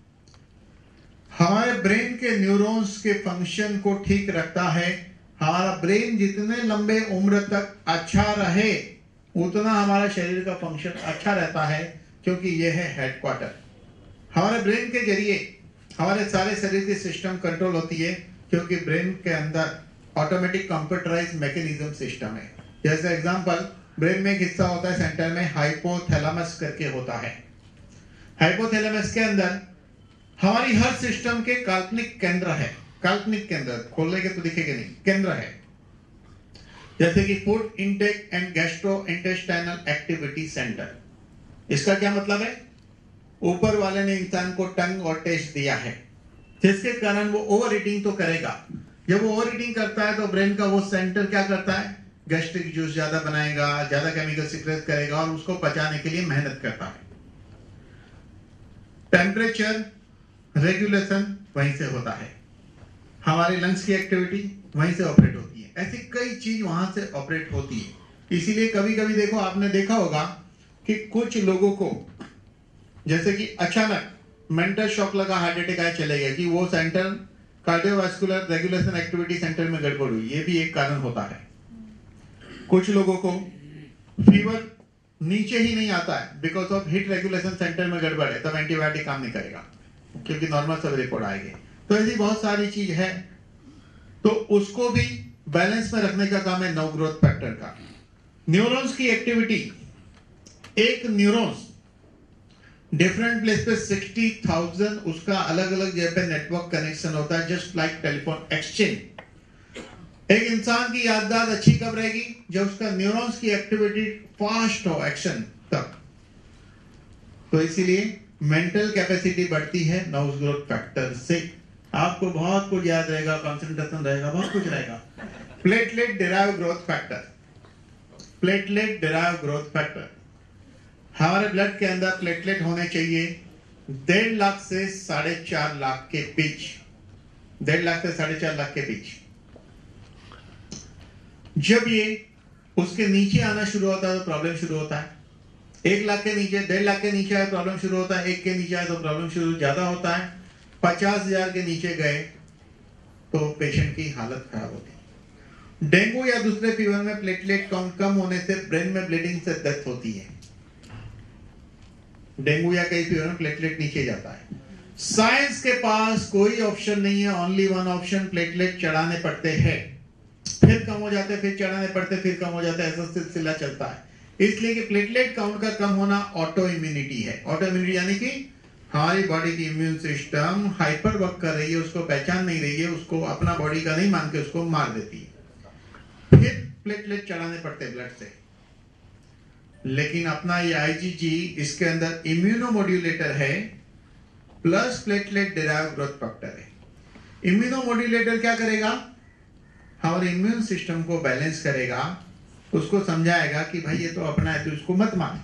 हमारे ब्रेन के न्यूरॉन्स के फंक्शन को ठीक रखता है। हमारा ब्रेन जितने लंबे उम्र तक अच्छा रहे उतना हमारा शरीर का फंक्शन अच्छा रहता है, क्योंकि यह है हेडक्वार्टर। हमारे ब्रेन के जरिए हमारे सारे शरीर की सिस्टम कंट्रोल होती है, क्योंकि ब्रेन के अंदर ऑटोमेटिक कंप्यूटराइज मैकेनिज्म सिस्टम है। जैसे एग्जांपल, ब्रेन में एक हिस्सा होता है सेंटर में हाइपोथैलेमस करके होता है। हाइपोथैलेमस के अंदर हमारी हर सिस्टम के काल्पनिक केंद्र है। काल्पनिक केंद्र खोलेंगे तो दिखेगा नहीं, केंद्र है। जैसे कि food intake and gastrointestinal activity centre. इसका क्या मतलब है? ऊपर वाले ने इंसान को टंग और टेस्ट दिया है, जिसके कारण वो ओवर ईटिंग तो करेगा। जब वो ओवर ईटिंग करता है तो ब्रेन का वो सेंटर क्या करता है, गैस्ट्रिक जूस ज्यादा बनाएगा, ज्यादा केमिकल सीक्रेट करेगा और उसको पचाने के लिए मेहनत करता है। टेम्परेचर रेगुलेशन वहीं से होता है, हमारे लंग्स की एक्टिविटी वहीं से ऑपरेट होती है, ऐसी कई चीज वहां से ऑपरेट होती है। इसीलिए कभी कभी देखो, आपने देखा होगा कि कुछ लोगों को जैसे कि अचानक मेंटल शॉक लगा, हार्ट अटैक आया, चले गए कि वो centre cardiovascular regulation activity centre में गड़बड़ हुई, ये भी एक कारण होता है। कुछ लोगों को फीवर नीचे ही नहीं आता है because of heat regulation centre में गड़बड़ है, तब एंटीबायोटिक काम नहीं करेगा क्योंकि नॉर्मल सब रिपोर्ट आएगी। तो ऐसी बहुत सारी चीज है, तो उसको भी बैलेंस में रखने का काम है नव ग्रोथ फैक्टर का। न्यूरॉन्स की एक्टिविटी, एक न्यूरॉन्स डिफरेंट प्लेस पे सिक्सटी थाउजेंड उसका अलग अलग जगह पे नेटवर्क कनेक्शन होता है, जस्ट लाइक टेलीफोन एक्सचेंज। एक इंसान की याददाश्त अच्छी कब रहेगी, जब उसका न्यूरॉन्स की एक्टिविटी फास्ट हो, एक्शन तक। तो इसीलिए मेंटल कैपेसिटी बढ़ती है नव ग्रोथ फैक्टर से। आपको बहुत कुछ याद रहेगा, कंसंट्रेशन रहेगा, बहुत कुछ रहेगा। Platelet derive growth factor, platelet derive growth factor, हमारे ब्लड के अंदर प्लेटलेट होने चाहिए डेढ़ लाख से साढ़े चार लाख के बीच, डेढ़ लाख से साढ़े चार लाख के बीच। जब ये उसके नीचे आना शुरू होता है तो प्रॉब्लम शुरू होता है। एक लाख के नीचे, डेढ़ लाख के नीचे आए प्रॉब्लम शुरू होता है, एक के नीचे आए तो प्रॉब्लम शुरू ज्यादा होता है, पचास हजार के नीचे गए तो पेशेंट की हालत खराब होती है। डेंगू या दूसरे फीवर में प्लेटलेट काउंट कम होने से ब्रेन में ब्लीडिंग से डेथ होती है। डेंगू या कई फीवर में प्लेटलेट नीचे जाता है। साइंस के पास कोई ऑप्शन नहीं है, ओनली वन ऑप्शन, प्लेटलेट चढ़ाने पड़ते हैं, फिर कम हो जाते, फिर चढ़ाने पड़ते, फिर कम हो जाता है, ऐसा सिलसिला चलता है। इसलिए कि प्लेटलेट काउंट का कम होना ऑटो इम्यूनिटी है। ऑटो इम्यूनिटी यानी कि हमारी बॉडी की इम्यून सिस्टम हाइपर वर्क कर रही है, उसको पहचान नहीं रही है, उसको अपना बॉडी का नहीं मान के उसको मार देती है, फिर प्लेटलेट चढ़ाने पड़ते ब्लड से। लेकिन अपना ये आईजीजी इसके अंदर इम्यूनोमोड्यूलेटर है plus platelet derive growth factor है। इम्यूनोमोड्यूलेटर क्या करेगा, हमारे इम्यून सिस्टम को बैलेंस करेगा, उसको समझाएगा कि भाई ये तो अपना है, तो इसको मत मान,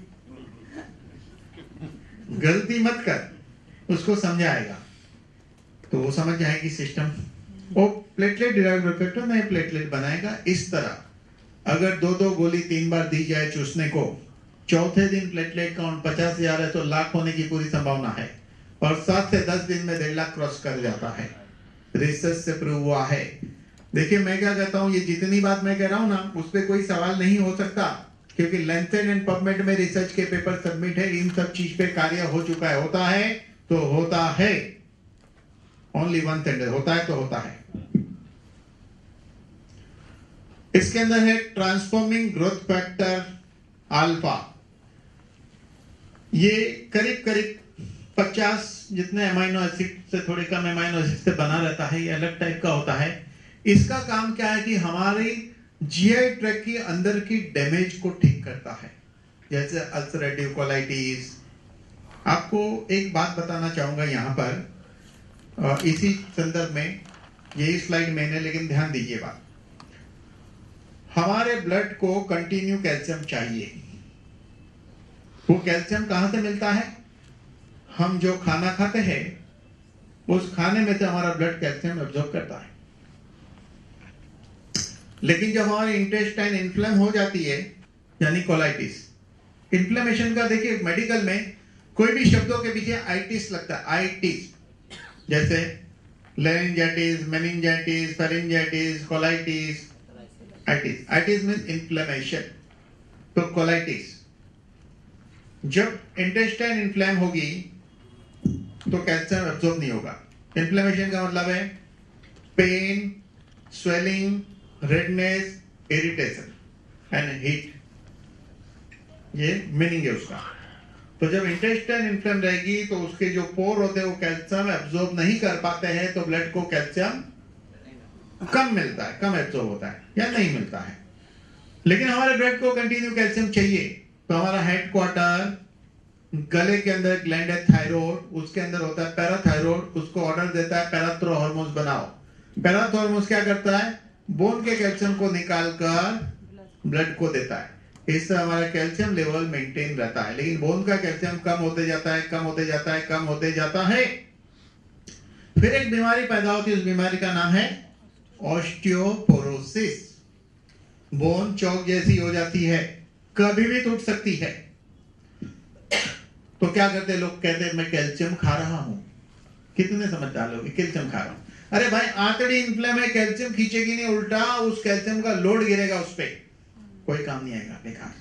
गलती मत कर, उसको समझाएगा तो वो समझ जाएगी सिस्टम। वो प्लेटलेट डिराइव ग्रोथ फैक्टर नए प्लेटलेट बनाएगा। इस तरह अगर दो दो गोली तीन बार दी जाए चूसने को, चौथे दिन प्लेटलेट काउंट पचास हजार है तो लाख होने की पूरी संभावना है, और सात से दस दिन में डेढ़ लाख क्रॉस कर जाता है, रिसर्च से प्रूव हुआ है। देखिए मैं क्या कहता हूं, ये जितनी बात मैं कह रहा हूं ना, उस पर कोई सवाल नहीं हो सकता, क्योंकि लैंसेट एंड पबमेड में रिसर्च के पेपर सबमिट है, इन सब चीज पे कार्य हो चुका है। होता है तो होता है, ओनली वन टेंडर, होता है तो होता है। इसके अंदर है ट्रांसफॉर्मिंग ग्रोथ फैक्टर अल्फा, ये करीब करीब पचास जितने अमाइनो एसिड से थोड़े कम अमाइनो एसिड से बना रहता है, ये अलग टाइप का होता है। इसका काम क्या है कि हमारी जीआई ट्रैक्ट की अंदर की डैमेज को ठीक करता है, जैसे अल्सरेटिव कोलाइटिस। आपको एक बात बताना चाहूंगा यहाँ पर, इसी संदर्भ में, यही स्लाइड मैंने, लेकिन ध्यान दीजिए बात, हमारे ब्लड को कंटिन्यू कैल्शियम चाहिए। वो कैल्शियम कहां से मिलता है, हम जो खाना खाते हैं उस खाने में से हमारा ब्लड कैल्शियम एब्जॉर्ब करता है। लेकिन जब हमारी इंटेस्टाइन इन्फ्लेम हो जाती है, यानी कोलाइटिस, इन्फ्लेमेशन का देखिए मेडिकल में कोई भी शब्दों के पीछे आइटिस लगता है, आइटिस, जैसे laryngitis, meningitis, pharyngitis, colitis, itis. Itis means inflammation. तो कोलाइटिस, जब इंटेस्टाइन इन्फ्लेम होगी तो कैल्शियम एब्जॉर्ब नहीं होगा। इन्फ्लेमेशन का मतलब है pain, swelling, redness, irritation and heat, ये मीनिंग है उसका। तो जब इंटेस्टाइन इन्फ्लेम रहेगी तो उसके जो पोर होते हैं वो कैल्शियम एब्जॉर्ब नहीं कर पाते हैं, तो ब्लड को कैल्शियम कम मिलता है, कम एब्जॉर्ब होता है या नहीं मिलता है। लेकिन हमारे ब्लड को कंटिन्यू कैल्शियम चाहिए, तो हमारा हेड क्वार्टर गले के अंदर ग्लैंड है थायराइड, उसके अंदर होता है पैराथायराइड, उसको ऑर्डर देता है पैराथ्रोहॉर्मोन्स बनाओ। पैराथ्रोहॉर्मोन्स क्या करता है? बोन के कैल्शियम को निकालकर ब्लड को देता है, इससे हमारा कैल्शियम लेवल मेंटेन रहता है। लेकिन बोन का कैल्शियम कम होते जाता है, कम होते जाता है, कम होते जाता है। फिर एक बीमारी पैदा होती है, उस बीमारी का नाम है ऑस्टियोपोरोसिस। बोन चौक जैसी हो जाती है, कभी भी टूट सकती है। तो क्या करते हैं लोग? कहते हैं मैं कैल्शियम खा रहा हूं। कितने समझदार लोग कैल्शियम खा रहा हूं। अरे भाई आंतड़ी इन्फ्लेम है, कैल्शियम खींचेगी नहीं, उल्टा उस कैल्शियम का लोड गिरेगा उस पे, कोई काम नहीं आएगा, बेकार।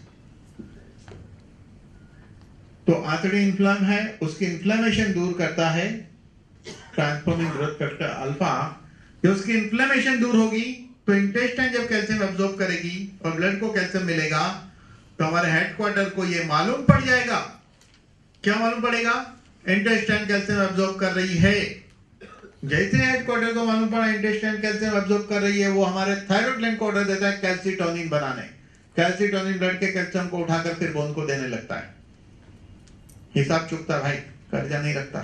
तो आंतड़ी इन्फ्लेम है, उसकी इन्फ्लेमेशन दूर करता है ट्रांसफॉर्मिंग ग्रोथ फैक्टर अल्फा। जब उसकी इन्फ्लेमेशन दूर होगी तो इंटेस्टाइन जब कैल्शियम एब्जॉर्ब करेगी और ब्लड को कैल्शियम मिलेगा तो हमारे हेडक्वार्टर को ये मालूम पड़ जाएगा। क्या मालूम पड़ेगा? इंटेस्टाइन कैल्शियम एब्जॉर्ब कर रही है। जैसे हेडक्वार्टर को मालूम पड़ा इंटेस्टाइन कैल्शियम एब्जॉर्ब कर रही है, वो हमारे थायराइड ग्लैंड को ऑर्डर देता है कैल्सिटोनिन बनाने। कैल्सिटोनिन ब्लड के कैल्शियम को उठाकर फिर बोन को देने लगता है। हिसाब चुकता भाई, कर्जा नहीं रखता,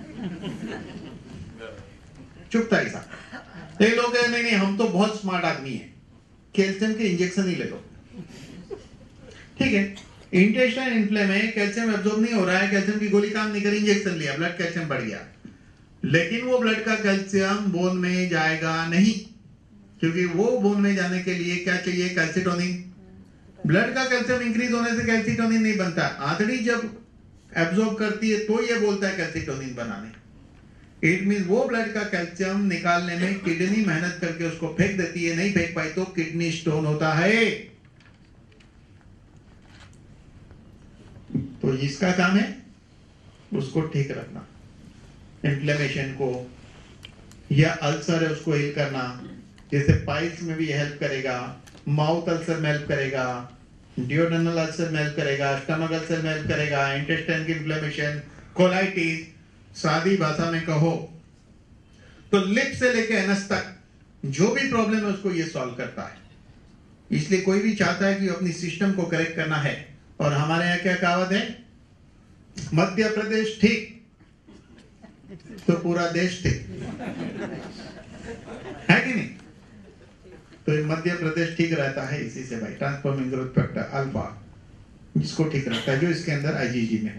चुकता हिसाब। ये लोग नहीं नहीं हम तो बहुत स्मार्ट आदमी है, कैल्शियम के इंजेक्शन ही ले लो। ठीक है, इंटेस्टाइन इन्फ्लेम है, कैल्शियम एब्जॉर्ब नहीं हो रहा है, कैल्शियम की गोली काम नहीं करी, इंजेक्शन लिया, ब्लड कैल्शियम बढ़ गया। लेकिन वो ब्लड का कैल्शियम बोन में जाएगा नहीं, क्योंकि वो बोन में जाने के लिए क्या चाहिए? कैल्सिटोनिन। ब्लड का कैल्शियम इंक्रीज होने से कैल्सिटोनिन नहीं बनता। आंतड़ी जब एब्जॉर्ब करती है तो ये बोलता है कैल्सिटोनिन बनाने। इट मीन वो ब्लड का कैल्शियम निकालने में किडनी मेहनत करके उसको फेंक देती है, नहीं फेंक पाई तो किडनी स्टोन होता है। तो इसका काम है उसको ठीक रखना, इन्फ्लेमेशन को, या अल्सर है उसको हील करना। जैसे पाइल्स में भी हेल्प करेगा, माउथ अल्सर में हेल्प करेगा, डियोडेनल अल्सर में हेल्प करेगा, स्टमक अल्सर में हेल्प करेगा, इंटेस्टाइन की इन्फ्लेमेशन, कोलाइटिस, सादी भाषा में कहो तो लिप से लेके एनस तक जो भी प्रॉब्लम है उसको ये सॉल्व करता है। इसलिए कोई भी चाहता है कि अपनी सिस्टम को करेक्ट करना है। और हमारे यहाँ क्या कहावत है? मध्य प्रदेश ठीक तो पूरा देश ठीक, है कि नहीं? तो मध्य प्रदेश ठीक रहता है इसी से भाई, ट्रांसफॉर्मिंग ग्रोथ फैक्टर अल्फा जिसको ठीक रखता है, जो इसके अंदर आईजीजी में है।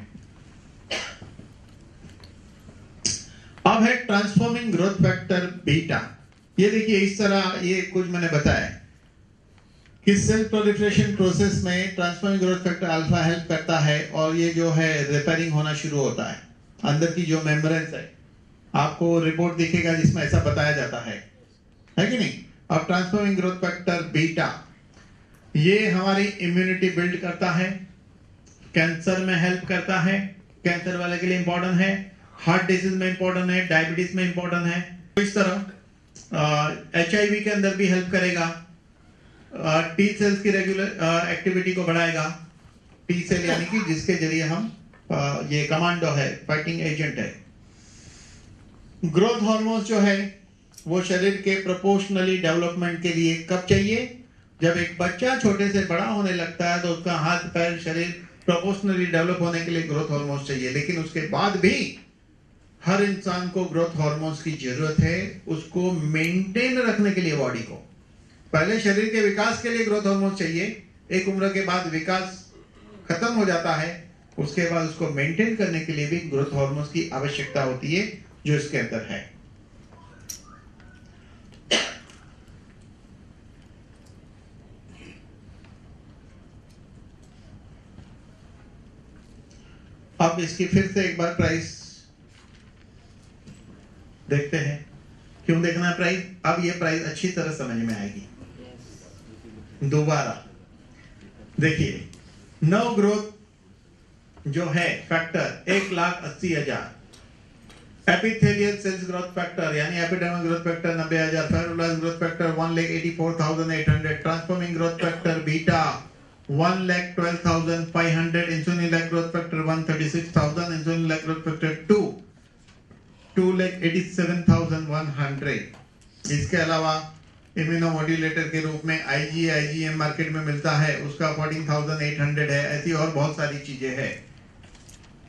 अब है ट्रांसफॉर्मिंग ग्रोथ फैक्टर बीटा। ये देखिए इस तरह, ये कुछ मैंने बताया कि सेल प्रोलिफरेशन प्रोसेस में transforming growth factor alpha help करता है और ये जो है रिपेयरिंग होना शुरू होता है। अंदर की जो मेम्ब्रेन्स है, आपको रिपोर्ट दिखेगा जिसमें ऐसा बताया जाता है, है कि नहीं? अब ट्रांसफॉर्मिंग ग्रोथ फैक्टर बीटा ये हमारी इम्यूनिटी बिल्ड करता है, कैंसर में हेल्प करता है, कैंसर वाले के लिए इंपॉर्टेंट है, हार्ट डिजीज में इंपॉर्टेंट है, डायबिटीज में इंपॉर्टेंट है। तो इस तरह एच आई वी के अंदर भी हेल्प करेगा, टी सेल्स की रेगुलर एक्टिविटी को बढ़ाएगा। टी सेल यानी कि जिसके जरिए हम आ, ये कमांडो है, फाइटिंग एजेंट है। ग्रोथ हार्मोन्स जो है वो शरीर के प्रोपोर्शनली डेवलपमेंट के लिए कब चाहिए? जब एक बच्चा छोटे से बड़ा होने लगता है तो उसका हाथ पैर शरीर प्रोपोर्शनली डेवलप होने के लिए ग्रोथ हार्मोन्स चाहिए। लेकिन उसके बाद भी हर इंसान को ग्रोथ हार्मोन्स की जरूरत है, उसको मेंटेन रखने के लिए बॉडी को। पहले शरीर के विकास के लिए ग्रोथ हार्मोन्स चाहिए, एक उम्र के बाद विकास खत्म हो जाता है, उसके बाद उसको मेंटेन करने के लिए भी ग्रोथ हार्मोन्स की आवश्यकता होती है जो इसके अंदर है। अब इसकी फिर से एक बार प्राइस देखते हैं। क्यों देखना है प्राइस? अब ये प्राइस अच्छी तरह समझ में आएगी। दोबारा देखिए, नो ग्रोथ जो है फैक्टर एक लाख अस्सी हजार, एपिथेलियल सेल्स ग्रोथ फैक्टर यानी एपिडर्मल ग्रोथ फैक्टर नब्बे हजार, fibroblast growth factor one lakh eighty four thousand eight hundred, transforming growth factor beta one lakh twelve thousand five hundred, insulin like growth factor one thirty-six thousand, insulin like growth factor two two lakh eighty-seven thousand one hundred। इसके अलावा immunomodulator के रूप में IG IgM market में मिलता है, उसका fourteen thousand eight hundred है। ऐसी और बहुत सारी चीजें हैं।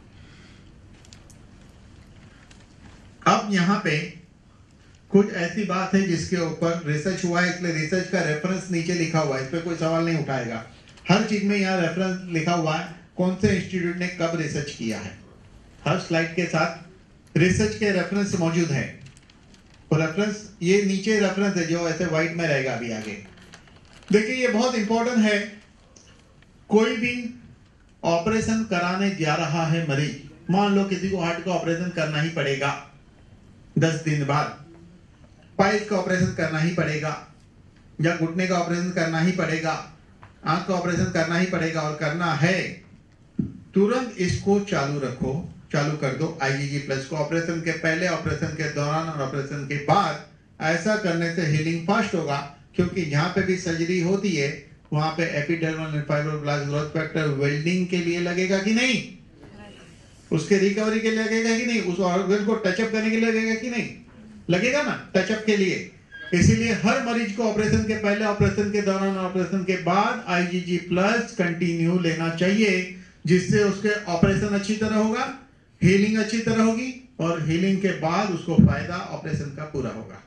अब यहाँ पे कुछ ऐसी बात है जिसके ऊपर रिसर्च हुआ है, इसलिए रिसर्च का रेफरेंस नीचे लिखा हुआ है, इस पे कोई सवाल नहीं उठाएगा। हर चीज में यहाँ रेफरेंस लिखा हुआ है, कौन से इंस्टीट्यूट ने कब रिसर्च किया है। हर स्लाइड के साथ रिसर्च के रेफरेंस मौजूद है। और रेफरेंस ये नीचे रेफरेंस है जो ऐसे व्हाइट में रहेगा अभी आगे। देखिए ये बहुत इंपॉर्टेंट है। कोई भी ऑपरेशन कराने जा रहा है मरीज, मान लो किसी को हार्ट का ऑपरेशन करना ही पड़ेगा दस दिन बाद, पाइप का ऑपरेशन करना ही पड़ेगा, या घुटने का ऑपरेशन करना ही पड़ेगा, आंख का ऑपरेशन करना ही पड़ेगा और करना है, तुरंत इसको चालू रखो, चालू कर दो आईजीजी प्लस को। ऑपरेशन के पहले, ऑपरेशन के दौरान और ऑपरेशन के बाद। ऐसा करने से हीलिंग फास्ट होगा, क्योंकि जहां पे भी सर्जरी होती है वहां पे epidermal fibroblast growth factor welding के लिए लगेगा कि नहीं, उसके रिकवरी के लिए लगेगा कि नहीं, उस ऑर्गन को टचअप करने के लिए लगेगा कि नहीं, लगेगा ना टचअप के लिए। इसीलिए हर मरीज को ऑपरेशन के पहले, ऑपरेशन के दौरान, ऑपरेशन के बाद आईजीजी प्लस कंटिन्यू लेना चाहिए, जिससे उसके ऑपरेशन अच्छी तरह होगा, हीलिंग अच्छी तरह होगी, और हीलिंग के बाद उसको फायदा ऑपरेशन का पूरा होगा।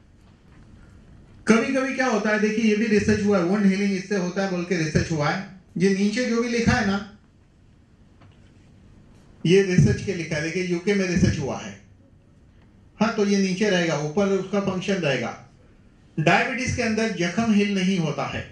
कभी कभी क्या होता है, देखिए ये भी रिसर्च हुआ है, वुंड हीलिंग इससे होता है बोल के रिसर्च हुआ है। ये नीचे जो भी लिखा है ना, ये रिसर्च के लिखा है, देखिए यूके में रिसर्च हुआ है। हाँ, तो ये नीचे रहेगा, ऊपर उसका फंक्शन रहेगा। डायबिटीज के अंदर जख्म हील नहीं होता है।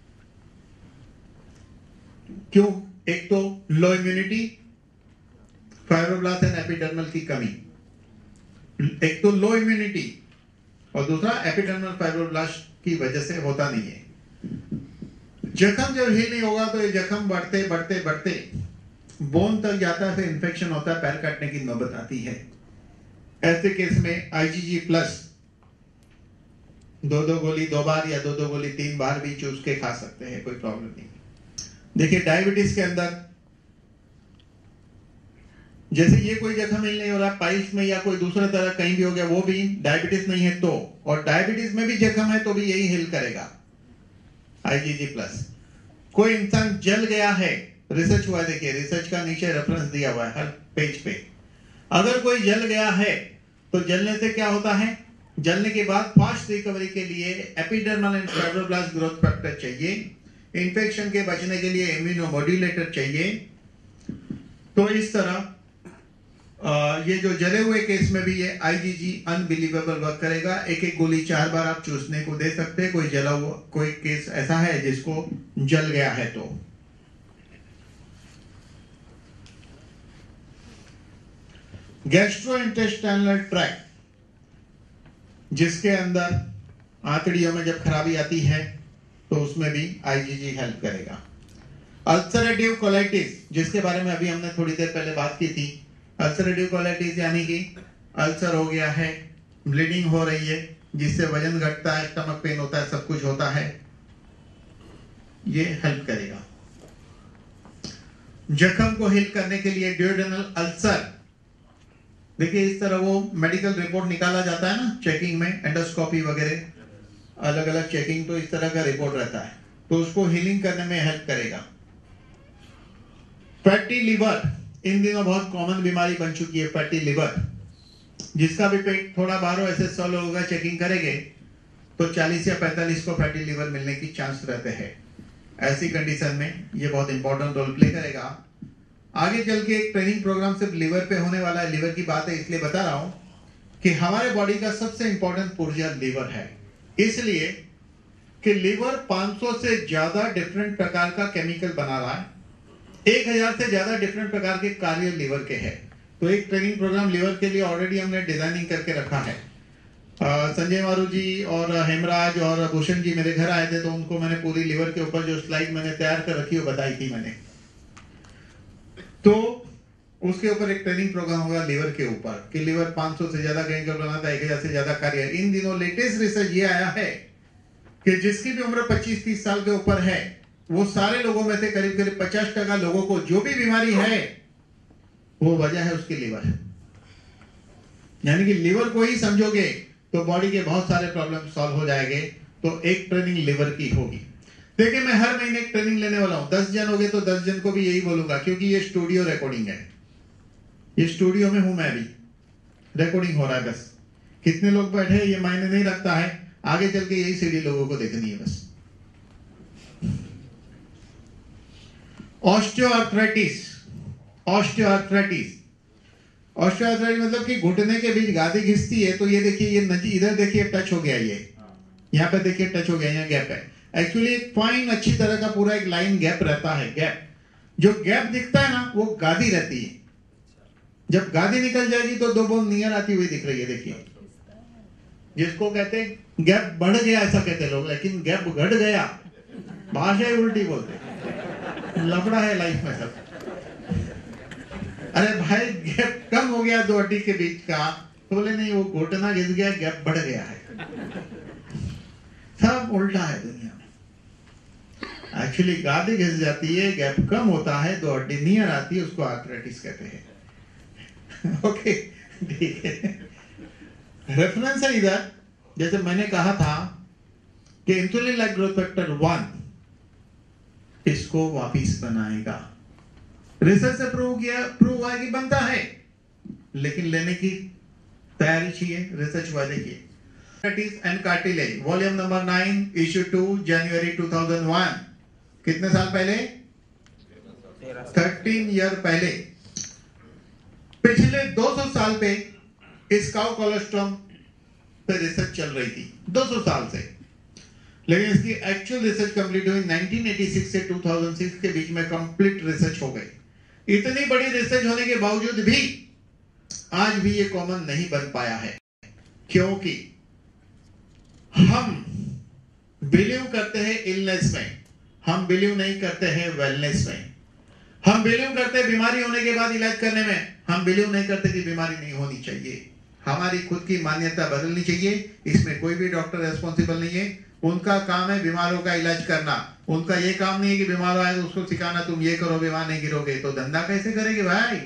क्यों? एक तो low immunity, fibroblast and epidermal की कमी, एक तो लो इम्यूनिटी, और दूसरा एपिडर्मल फाइब्रोब्लास्ट की वजह से होता नहीं है। जख्म जब हील नहीं होगा तो ये जख्म बढ़ते बढ़ते बढ़ते बोन तक जाता है, फिर इन्फेक्शन होता है, पैर काटने की नौबत आती है। ऐसे केस में आईजीजी प्लस दो दो गोली दो बार या दो दो गोली तीन बार भी चूस के खा सकते हैं, कोई प्रॉब्लम नहीं। देखिए डायबिटीज के अंदर जैसे ये कोई जख्म हील नहीं हो रहा, पाइल्स में या कोई दूसरा तरह कहीं भी हो गया, वो भी डायबिटीज नहीं है तो, और डायबिटीज में भी जख्म है तो भी यही हील करेगा आईजीजी प्लस। कोई इंसान जल गया है, रिसर्च हुआ है, देखिए रिसर्च का नीचे रेफरेंस दिया हुआ है हर पेज पे। अगर कोई जल गया है तो जलने से क्या होता है, जलने के बाद फास्ट रिकवरी के लिए epidermal and fibroblast growth factor चाहिए, इन्फेक्शन के बचने के लिए इम्यूनोमोड्यूलेटर चाहिए। तो इस तरह आ, ये जो जले हुए केस में भी ये आईजीजी अनबिलीवेबल वर्क करेगा। एक एक गोली चार बार आप चूसने को दे सकते हैं। कोई जला हुआ कोई केस ऐसा है जिसको जल गया है तो। गैस्ट्रोइंटेस्टाइनल ट्रैक्ट, जिसके अंदर आंतड़ियों में जब खराबी आती है तो उसमें भी आईजीजी हेल्प करेगा। अल्सरेटिव कोलाइटिस, जिसके बारे में अभी हमने थोड़ी देर पहले बात की थी। अल्सरेटिव कोलाइटिस यानी कि अल्सर हो गया है, ब्लीडिंग हो रही है, जिससे वजन घटता है, स्टमक पेन होता है, सब कुछ होता है, ये हेल्प करेगा। जख्म को हील करने के लिए ड्यूडेनल अल्सर, देखिए इस तरह वो मेडिकल रिपोर्ट निकाला जाता है ना चेकिंग में, एंडोस्कोपी वगैरह अलग अलग चेकिंग, तो इस तरह का रिपोर्ट रहता है, तो उसको हीलिंग करने में हेल्प करेगा। फैटी लिवर, इन दिनों बहुत कॉमन बीमारी बन चुकी है फैटी लिवर, जिसका भी पेट थोड़ा बाहर हो, ऐसे सौ लोगों का चेकिंग करेंगे तो चालीस या पैंतालीस को फैटी लिवर मिलने की चांस रहते हैं। ऐसी कंडीशन में ये बहुत इंपॉर्टेंट रोल प्ले करेगा। आगे चल के एक ट्रेनिंग प्रोग्राम सिर्फ लिवर पे होने वाला है, लिवर की बात है इसलिए बता रहा हूं कि हमारे बॉडी का सबसे इंपॉर्टेंट पुर्जा लिवर है, इसलिए कि लिवर पाँच सौ से ज्यादा डिफरेंट प्रकार का केमिकल बना रहा है, एक हजार से ज्यादा डिफरेंट प्रकार के कार्य लिवर के हैं। तो एक ट्रेनिंग प्रोग्राम लिवर के लिए ऑलरेडी हमने डिजाइनिंग करके रखा है। संजय मारू जी और हेमराज और भूषण जी मेरे घर आए थे, तो उनको मैंने पूरी लिवर के ऊपर जो स्लाइड मैंने तैयार कर रखी वो बताई थी मैंने। तो उसके ऊपर एक ट्रेनिंग प्रोग्राम होगा लिवर के ऊपर कि लिवर पाँच सौ से ज्यादा केमिकल बनाता है, एक हजार से ज्यादा कार्य। इन दिनों लेटेस्ट रिसर्च ये आया है कि जिसकी भी उम्र पच्चीस तीस साल के ऊपर है, वो सारे लोगों में से करीब करीब पचास टका लोगों को जो भी बीमारी है वो वजह है उसकी लिवर। यानी कि लिवर को ही समझोगे तो बॉडी के बहुत सारे प्रॉब्लम सॉल्व हो जाएंगे। तो एक ट्रेनिंग लिवर की होगी। देखिए मैं हर महीने एक ट्रेनिंग लेने वाला हूं, दस जन हो गए तो दस जन को भी यही बोलूंगा, क्योंकि ये स्टूडियो रिकॉर्डिंग है, ये स्टूडियो में हूं मैं भी। रिकॉर्डिंग हो रहा है बस। कितने लोग बैठे ये मायने नहीं रखता है, आगे चल के यही सीढ़ी लोगों को देखनी है बस। ऑस्टियोआर्थराइटिस, ऑस्टियोआर्थराइटिस ऑस्टियोआर्थराइटिस मतलब कि घुटने के बीच गादी घिसती है। तो ये देखिए, ये नजी इधर देखिए टच हो गया, ये यहाँ पे देखिए टच हो गया, यहाँ गैप है। एक्चुअली एक फाइन अच्छी तरह का पूरा एक लाइन गैप रहता है। गैप, जो गैप दिखता है ना वो गादी रहती है। जब गादी निकल जाएगी तो दो बोन नियर आती हुई दिख रही है, देखिए। जिसको कहते हैं गैप बढ़ गया ऐसा कहते लोग, लेकिन गैप घट गया, भाषा ही उल्टी बोलते, लफड़ा है लाइफ में सब। अरे भाई गैप कम हो गया दो हड्डी के बीच का, तो बोले नहीं वो घुटना घिस गया, गैप बढ़ गया है। सब उल्टा है दुनिया में। एक्चुअली गादी घिस जाती है, गैप कम होता है, दो हड्डी नियर आती है, उसको आर्थराइटिस कहते हैं। ओके, ठीक है। रेफरेंस है इधर, जैसे मैंने कहा था कि insulin like growth factor one इसको वापिस बनाएगा। रिसर्च से प्रूव किया, प्रूव हुआ कि बनता है, लेकिन लेने की तैयारी चाहिए। रिसर्च हुआ, देखिए and cartilage volume number nine issue two January two thousand one. कितने साल पहले? थर्टीन ईयर पहले। पिछले दो सौ साल पे इस काउ कोलोस्ट्रम पे रिसर्च चल रही थी, दो सौ साल से। लेकिन इसकी एक्चुअल रिसर्च कंप्लीट हुई नाइनटीन एटी सिक्स से टू थाउजेंड सिक्स के बीच में, कंप्लीट रिसर्च हो गई। इतनी बड़ी रिसर्च होने के बावजूद भी आज भी ये कॉमन नहीं बन पाया है, क्योंकि हम बिलीव करते हैं इलनेस में, हम बिलीव नहीं करते हैं वेलनेस में। हम बिलीव करते हैं बीमारी होने के बाद इलाज करने में, हम बिलीव नहीं करते कि बीमारी नहीं होनी चाहिए। हमारी खुद की मान्यता बदलनी चाहिए। इसमें कोई भी डॉक्टर रेस्पॉन्सिबल नहीं है। उनका काम है बीमारों का इलाज करना। उनका ये काम नहीं है कि बीमार आए तो उसको सिखाना तुम ये करो, बीमार नहीं गिरोगे। तो धंधा कैसे करेंगे भाई?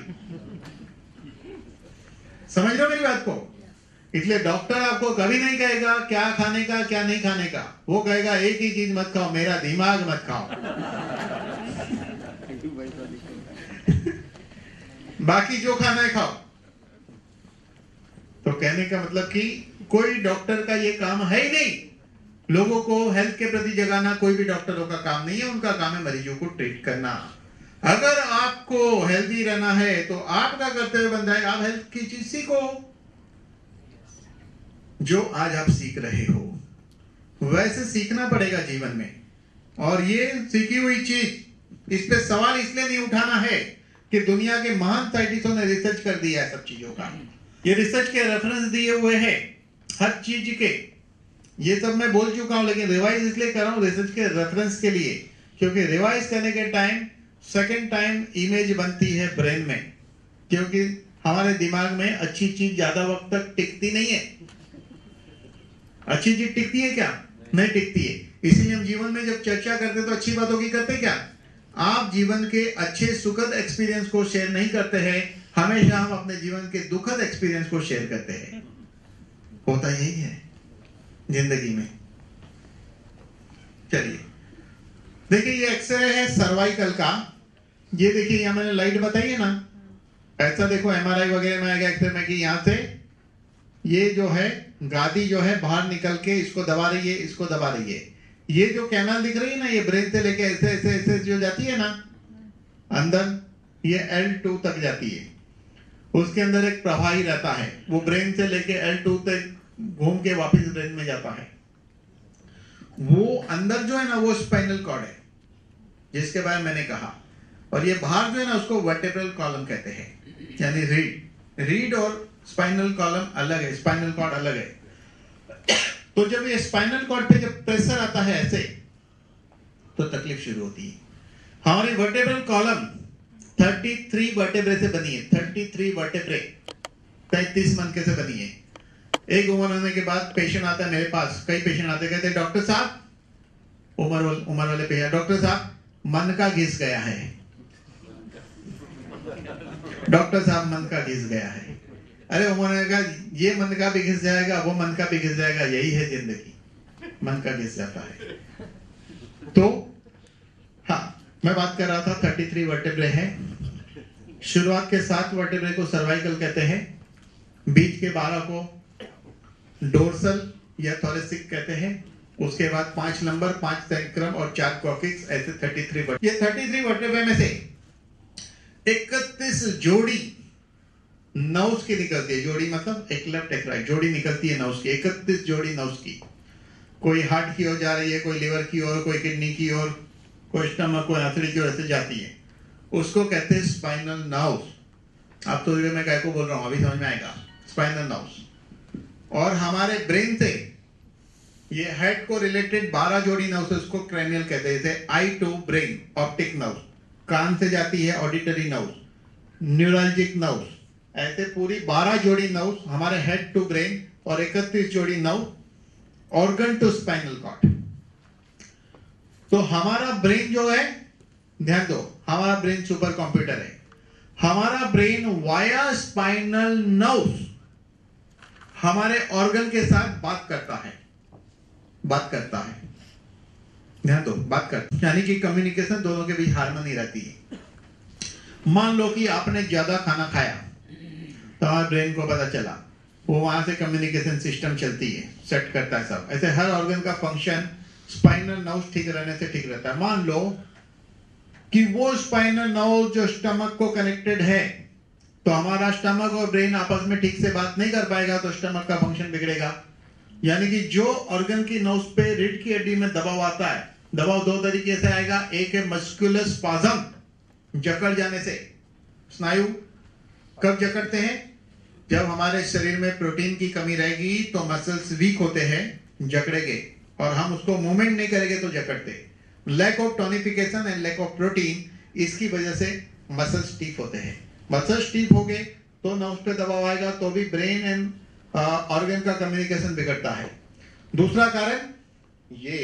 समझ रहे हो मेरी बात को? इसलिए डॉक्टर आपको कभी नहीं कहेगा क्या खाने का क्या नहीं खाने का। वो कहेगा एक ही चीज मत खाओ, मेरा दिमाग मत खाओ। बाकी जो खाना है खाओ। तो कहने का मतलब कि कोई डॉक्टर का ये काम है ही नहीं। लोगों को हेल्थ के प्रति जगाना कोई भी डॉक्टरों का काम नहीं है। उनका काम है मरीजों को ट्रीट करना। अगर आपको हेल्दी रहना है तो आपका कर्तव्य बनता है आप हेल्थ की चीज सीखो। जो आज आप सीख रहे हो वैसे सीखना पड़ेगा जीवन में। और ये सीखी हुई चीज, इस पे सवाल इसलिए नहीं उठाना है कि दुनिया के महान साइंटिस्टों ने रिसर्च कर दिया है सब चीजों का। ये रिसर्च के रेफरेंस दिए हुए हैं हर चीज के। ये सब मैं बोल चुका हूं, लेकिन रिवाइज इसलिए कर रहा हूं रिसर्च के रेफरेंस के लिए, क्योंकि रिवाइज करने के टाइम सेकेंड टाइम इमेज बनती है ब्रेन में। क्योंकि हमारे दिमाग में अच्छी चीज ज्यादा वक्त तक टिकती नहीं है। अच्छी चीज टिकती है क्या? नहीं टिकती है। इसीलिए हम जीवन में जब चर्चा करते तो अच्छी बातों की करते क्या? आप जीवन के अच्छे सुखद एक्सपीरियंस को शेयर नहीं करते हैं। हमेशा हम अपने जीवन के दुखद एक्सपीरियंस को शेयर करते हैं। होता यही है जिंदगी में। चलिए देखिए, ये एक्सरे है सर्वाइकल का। ये देखिए यहाँ मैंने लाइट बताई है ना, ऐसा देखो एमआरआई वगैरह में आएगा एक्सरे में कि यहाँ से ये जो है गादी जो है बाहर निकल के इसको दबा रही है, इसको दबा रही है। ये जो कैनाल दिख रही है ना, ये ब्रेन से लेके ऐसे ऐसे ऐसे जो जाती है ना अंदर, ये एल टू तक जाती है। उसके अंदर एक प्रवाही रहता है, वो ब्रेन से लेके एल टू तक घूम के वापस ब्रेन में जाता है। वो अंदर जो है ना वो स्पाइनल कॉर्ड है, जिसके बारे में मैंने कहा। और ये बाहर जो है ना उसको वर्टेब्रल कॉलम कहते हैं, यानी रीड। रीड और स्पाइनल कॉलम अलग है, स्पाइनल कॉर्ड अलग है। तो जब ये स्पाइनल कॉर्ड पे जब प्रेशर आता है ऐसे, तो तकलीफ शुरू होती है। हमारी वर्टेब्रल कॉलम तैंतीस वर्टेब्रे से बनी है। तैंतीस वर्टेब्रे पैंतीस मनके से बनी है। एक उम्र होने के बाद पेशेंट आता है मेरे पास, कई पेशेंट आते कहते हैं डॉक्टर साहब, उम्र उम्र वाले पेशेंट, डॉक्टर साहब मन का घिस गया है। डॉक्टर साहब मन का घिस गया है। अरे उम्र का ये मन का भी घिस जाएगा, वो मन का भी घिस जाएगा, यही है जिंदगी। मन का घिस जाता है। तो हाँ, मैं बात कर रहा था तैंतीस वर्टेब्रे है। शुरुआत के सात वर्टेब्रे को सर्वाइकल कहते हैं बीच के बारह को डोर्सल या थोरेसिक कहते हैं। उसके बाद पांच नंबर, पांच सेंक्रम और चार कॉकिक्स, ऐसे तैंतीस वर्टेब्रे। ये तैंतीस वर्टेब्रे में से इकतीस जोड़ी नर्व्स की निकलती है। जोड़ी मतलब एक लेफ्ट एक राइट, जोड़ी निकलती है नर्व्स की, इकतीस जोड़ी नर्व्स की। कोई हार्ट की ओर जा रही है, कोई लिवर की ओर, कोई किडनी की ओर, कोई स्टमक, कोई आंतड़ी की ओर ऐसे जाती है। उसको कहते हैं स्पाइनल नर्व्स। आप तो मैं क्या को बोल रहा हूं, अभी समझ में आएगा। Spinal nerves. और हमारे ब्रेन से ये हेड को रिलेटेड बारह जोड़ी नर्व्स, उसको क्रैनियल कहते हैं। जैसे eye to brain, optic nerves, कान से जाती है ऑडिटरी नर्व्स, न्यूरल्जिक नर्व्स, ऐसे पूरी बारह जोड़ी नर्व्स हमारे हेड टू ब्रेन, और इकतीस जोड़ी nerve organ to spinal cord. तो हमारा ब्रेन जो है, ध्यान दो, हमारा ब्रेन सुपर कंप्यूटर है। हमारा ब्रेन वाया स्पाइनल नर्व्स हमारे ऑर्गन के साथ बात करता है, बात करता है, ध्यान दो, बात करता है, यानी कि कम्युनिकेशन, दोनों के बीच हार्मनी रहती है। मान लो कि आपने ज्यादा खाना खाया, तो हमारे ब्रेन को पता चला, वो वहां से कम्युनिकेशन सिस्टम चलती है, सेट करता है सब। ऐसे हर ऑर्गन का फंक्शन स्पाइनल नर्व्स ठीक रहने से ठीक रहता है। मान लो कि वो स्पाइनल नर्व जो स्टमक को कनेक्टेड है, तो हमारा स्टमक और ब्रेन आपस में ठीक से बात नहीं कर पाएगा, तो स्टमक का फंक्शन बिगड़ेगा। यानी कि जो ऑर्गन की नर्व्स पे रीढ़ की हड्डी में दबाव आता है, दबाव दो तरीके से आएगा। एक है मस्कुलर स्पाज्म, जकड़ जाने से। स्नायु कब जकड़ते हैं? जब हमारे शरीर में प्रोटीन की कमी रहेगी तो मसल्स वीक होते हैं, जकड़ेंगे, और हम उसको मूवमेंट नहीं करेंगे तो जकड़ते। Lack of tonification and lack of protein, इसकी वजह से मसल स्टीफ होते हैं। मसल स्टीफ हो गए तो नर्व्स पे दबाव आएगा, तो भी ब्रेन एंड ऑर्गन का कम्युनिकेशन बिगड़ता है। दूसरा कारण ये,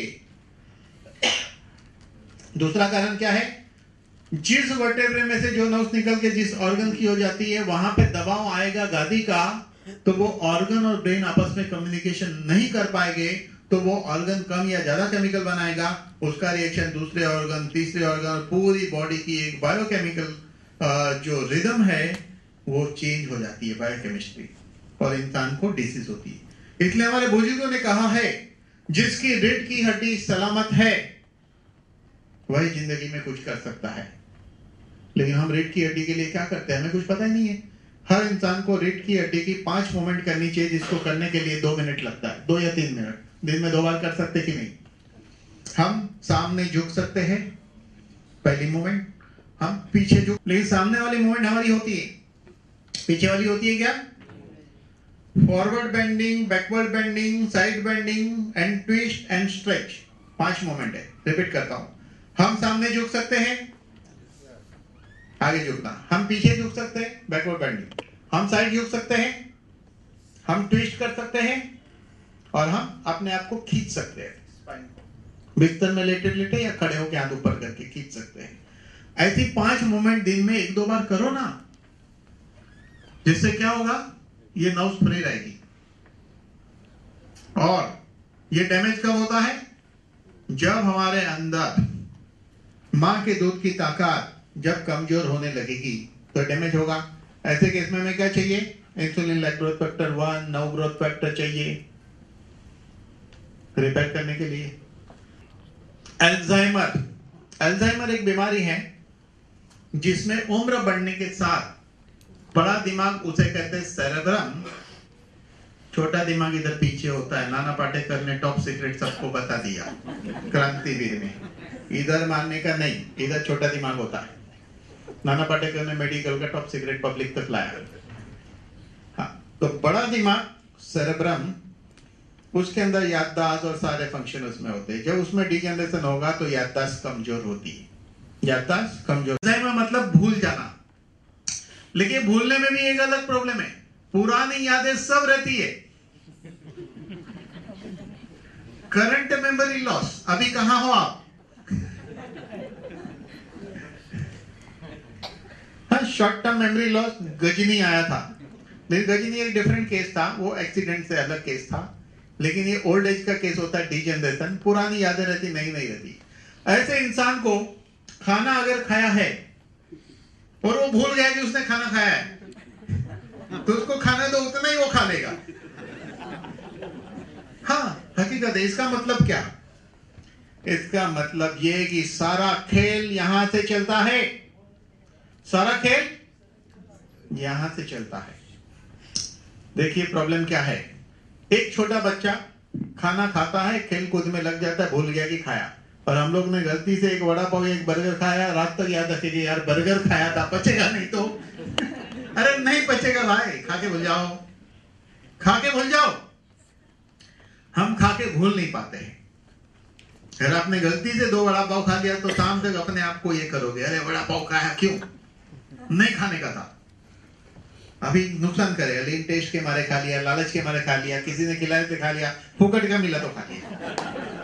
दूसरा कारण क्या है? जिस वर्टेब्रे में से जो नर्व्स निकल के जिस ऑर्गन की हो जाती है, वहां पे दबाव आएगा गादी का, तो वो ऑर्गन और ब्रेन आपस में कम्युनिकेशन नहीं कर पाएंगे, तो वो ऑर्गन कम या ज्यादा केमिकल बनाएगा। उसका रिएक्शन दूसरे ऑर्गन, तीसरे ऑर्गन, पूरी बॉडी की एक बायोकेमिकल जो रिदम है वो चेंज हो जाती है, बायोकेमिस्ट्री, और इंसान को डिसीज होती है। इसलिए हमारे बुजुर्गों ने कहा है, जिसकी रीढ़ की हड्डी सलामत है वही जिंदगी में कुछ कर सकता है। लेकिन हम रीढ़ की हड्डी के लिए क्या करते हैं, हमें कुछ पता ही नहीं है। हर इंसान को रीढ़ की हड्डी की पांच मूवमेंट करनी चाहिए, जिसको करने के लिए दो मिनट लगता है, दो या तीन मिनट। दिन में दो बार कर सकते कि नहीं? हम सामने झुक सकते हैं, पहली मूवमेंट। हम पीछे झुक, लेकिन सामने वाली मूवमेंट हमारी होती है, पीछे वाली होती है क्या? Forward bending, backward bending, side bending and twist and stretch, पांच मूवमेंट है। रिपीट करता हूं, हम सामने झुक सकते हैं, आगे झुकना, हम पीछे झुक सकते हैं, बैकवर्ड बेंडिंग, हम साइड झुक सकते हैं, हम ट्विस्ट कर सकते हैं, और हम अपने आप को खींच सकते हैं। बिस्तर में लेटे लेटे या खड़े होकर हाथ ऊपर करके खींच सकते हैं। ऐसी पांच मूवमेंट दिन में एक दो बार करो ना, जिससे क्या होगा, ये नर्व्स फ्री रहेगी। और ये डैमेज कब होता है? जब हमारे अंदर मां के दूध की ताकत जब कमजोर होने लगेगी तो डैमेज होगा। ऐसे केस में हमें क्या चाहिए? Insulin like growth factor one, नौ ग्रोथ फैक्टर चाहिए रिपेयर करने के लिए। अल्जाइमर, अल्जाइमर एक बीमारी है जिसमें उम्र बढ़ने के साथ बड़ा दिमाग, उसे कहते हैं सेरेब्रम, छोटा दिमाग इधर पीछे होता है। नाना पाटेकर ने टॉप सीक्रेट सबको बता दिया क्रांतिवीर में, इधर मारने का नहीं, इधर छोटा दिमाग होता है। नाना पाटेकर ने मेडिकल का टॉप सीक्रेट पब्लिक तक लाया। हाँ, तो बड़ा दिमाग सेरेब्रम, उसके अंदर याददाश्त और सारे फंक्शन उसमें होते हैं। जब उसमें डिजेनरेशन होगा तो याददाश्त कमजोर होती है, याददाश्त कमजोर। अल्जाइमर मतलब भूल जाना। लेकिन भूलने में भी एक अलग प्रॉब्लम है, पुरानी यादें सब रहती है। करंट मेमोरी लॉस, अभी कहां हो आप? हाँ, short term memory loss, Ghajini आया था, लेकिन गजनी एक डिफरेंट केस था, वो एक्सीडेंट से अलग केस था। लेकिन ये ओल्ड एज का केस होता है, डिजेनरेशन, पुरानी यादें रहती, नहीं नहीं रहती। ऐसे इंसान को खाना अगर खाया है और वो भूल गया कि उसने खाना खाया है, तो उसको खाने दो, उतना ही वो खा लेगा। हाँ, हकीकत है। इसका मतलब क्या? इसका मतलब ये कि सारा खेल यहां से चलता है, सारा खेल यहां से चलता है। देखिए प्रॉब्लम क्या है, एक छोटा बच्चा खाना खाता है, खेल कूद में लग जाता है, भूल गया कि खाया, और हम लोग ने गलती से एक वड़ा पाव एक बर्गर खाया, रात तक याद रखेगी यार बर्गर खाया था, पचेगा नहीं तो। अरे नहीं पचेगा भाई, खा के भूल जाओ, खा के भूल जाओ। हम खा के भूल नहीं पाते हैं। अगर आपने गलती से दो वड़ा पाव खा लिया तो शाम तक अपने आप को ये करोगे, अरे वड़ा पाव खाया क्यों, नहीं खाने का था, अभी नुकसान करेगा, लेकिन टेस्ट के मारे खा लिया, लालच के मारे खा लिया, किसी ने खिलाए तो खा लिया, फुकट का मिला तो खा लिया।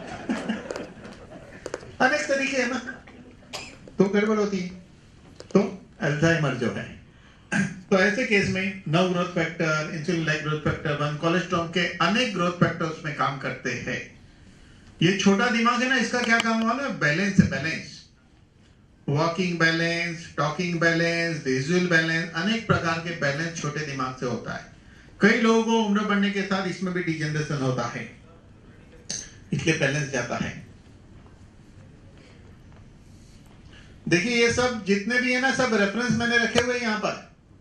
अनेक तरीके है ना, तो गड़बड़ होती है। तो अल्जाइमर जो है, तो ऐसे केस में नौ growth factor, insulin like growth factor one, cholesterol के अनेक ग्रोथ फैक्टर्स में काम करते हैं। ये छोटा दिमाग है ना, इसका क्या काम हुआ ना, बैलेंस है, balance, walking balance, talking balance, visual balance, अनेक प्रकार के बैलेंस छोटे दिमाग से होता है। कई लोगों को उम्र बढ़ने के साथ इसमें भी डिजेनरेशन होता है, इसलिए बैलेंस जाता है। देखिए ये सब जितने भी है ना, सब रेफरेंस मैंने रखे हुए यहाँ पर,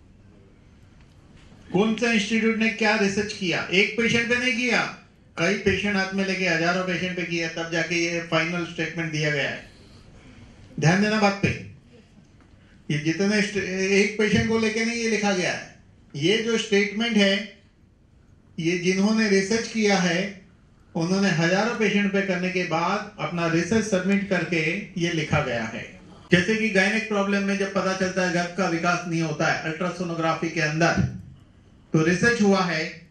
कौन सा इंस्टीट्यूट ने क्या रिसर्च किया, एक पेशेंट पे नहीं किया, कई पेशेंट हाथ में लेके हजारों पेशेंट पे किया, तब जाके ये फाइनल स्टेटमेंट दिया गया है। ध्यान देना बात पे, ये जितने एक पेशेंट को लेके नहीं ये लिखा गया है, ये जो स्टेटमेंट है ये जिन्होंने रिसर्च किया है उन्होंने हजारों पेशेंट पे करने के बाद अपना रिसर्च सबमिट करके ये लिखा गया है। जैसे कि गायनेक प्रॉब्लम में जब पता चलता है गर्भ का विकास नहीं होता है अल्ट्रासोनोग्राफी के अंदर, तो रिसर्च हुआ है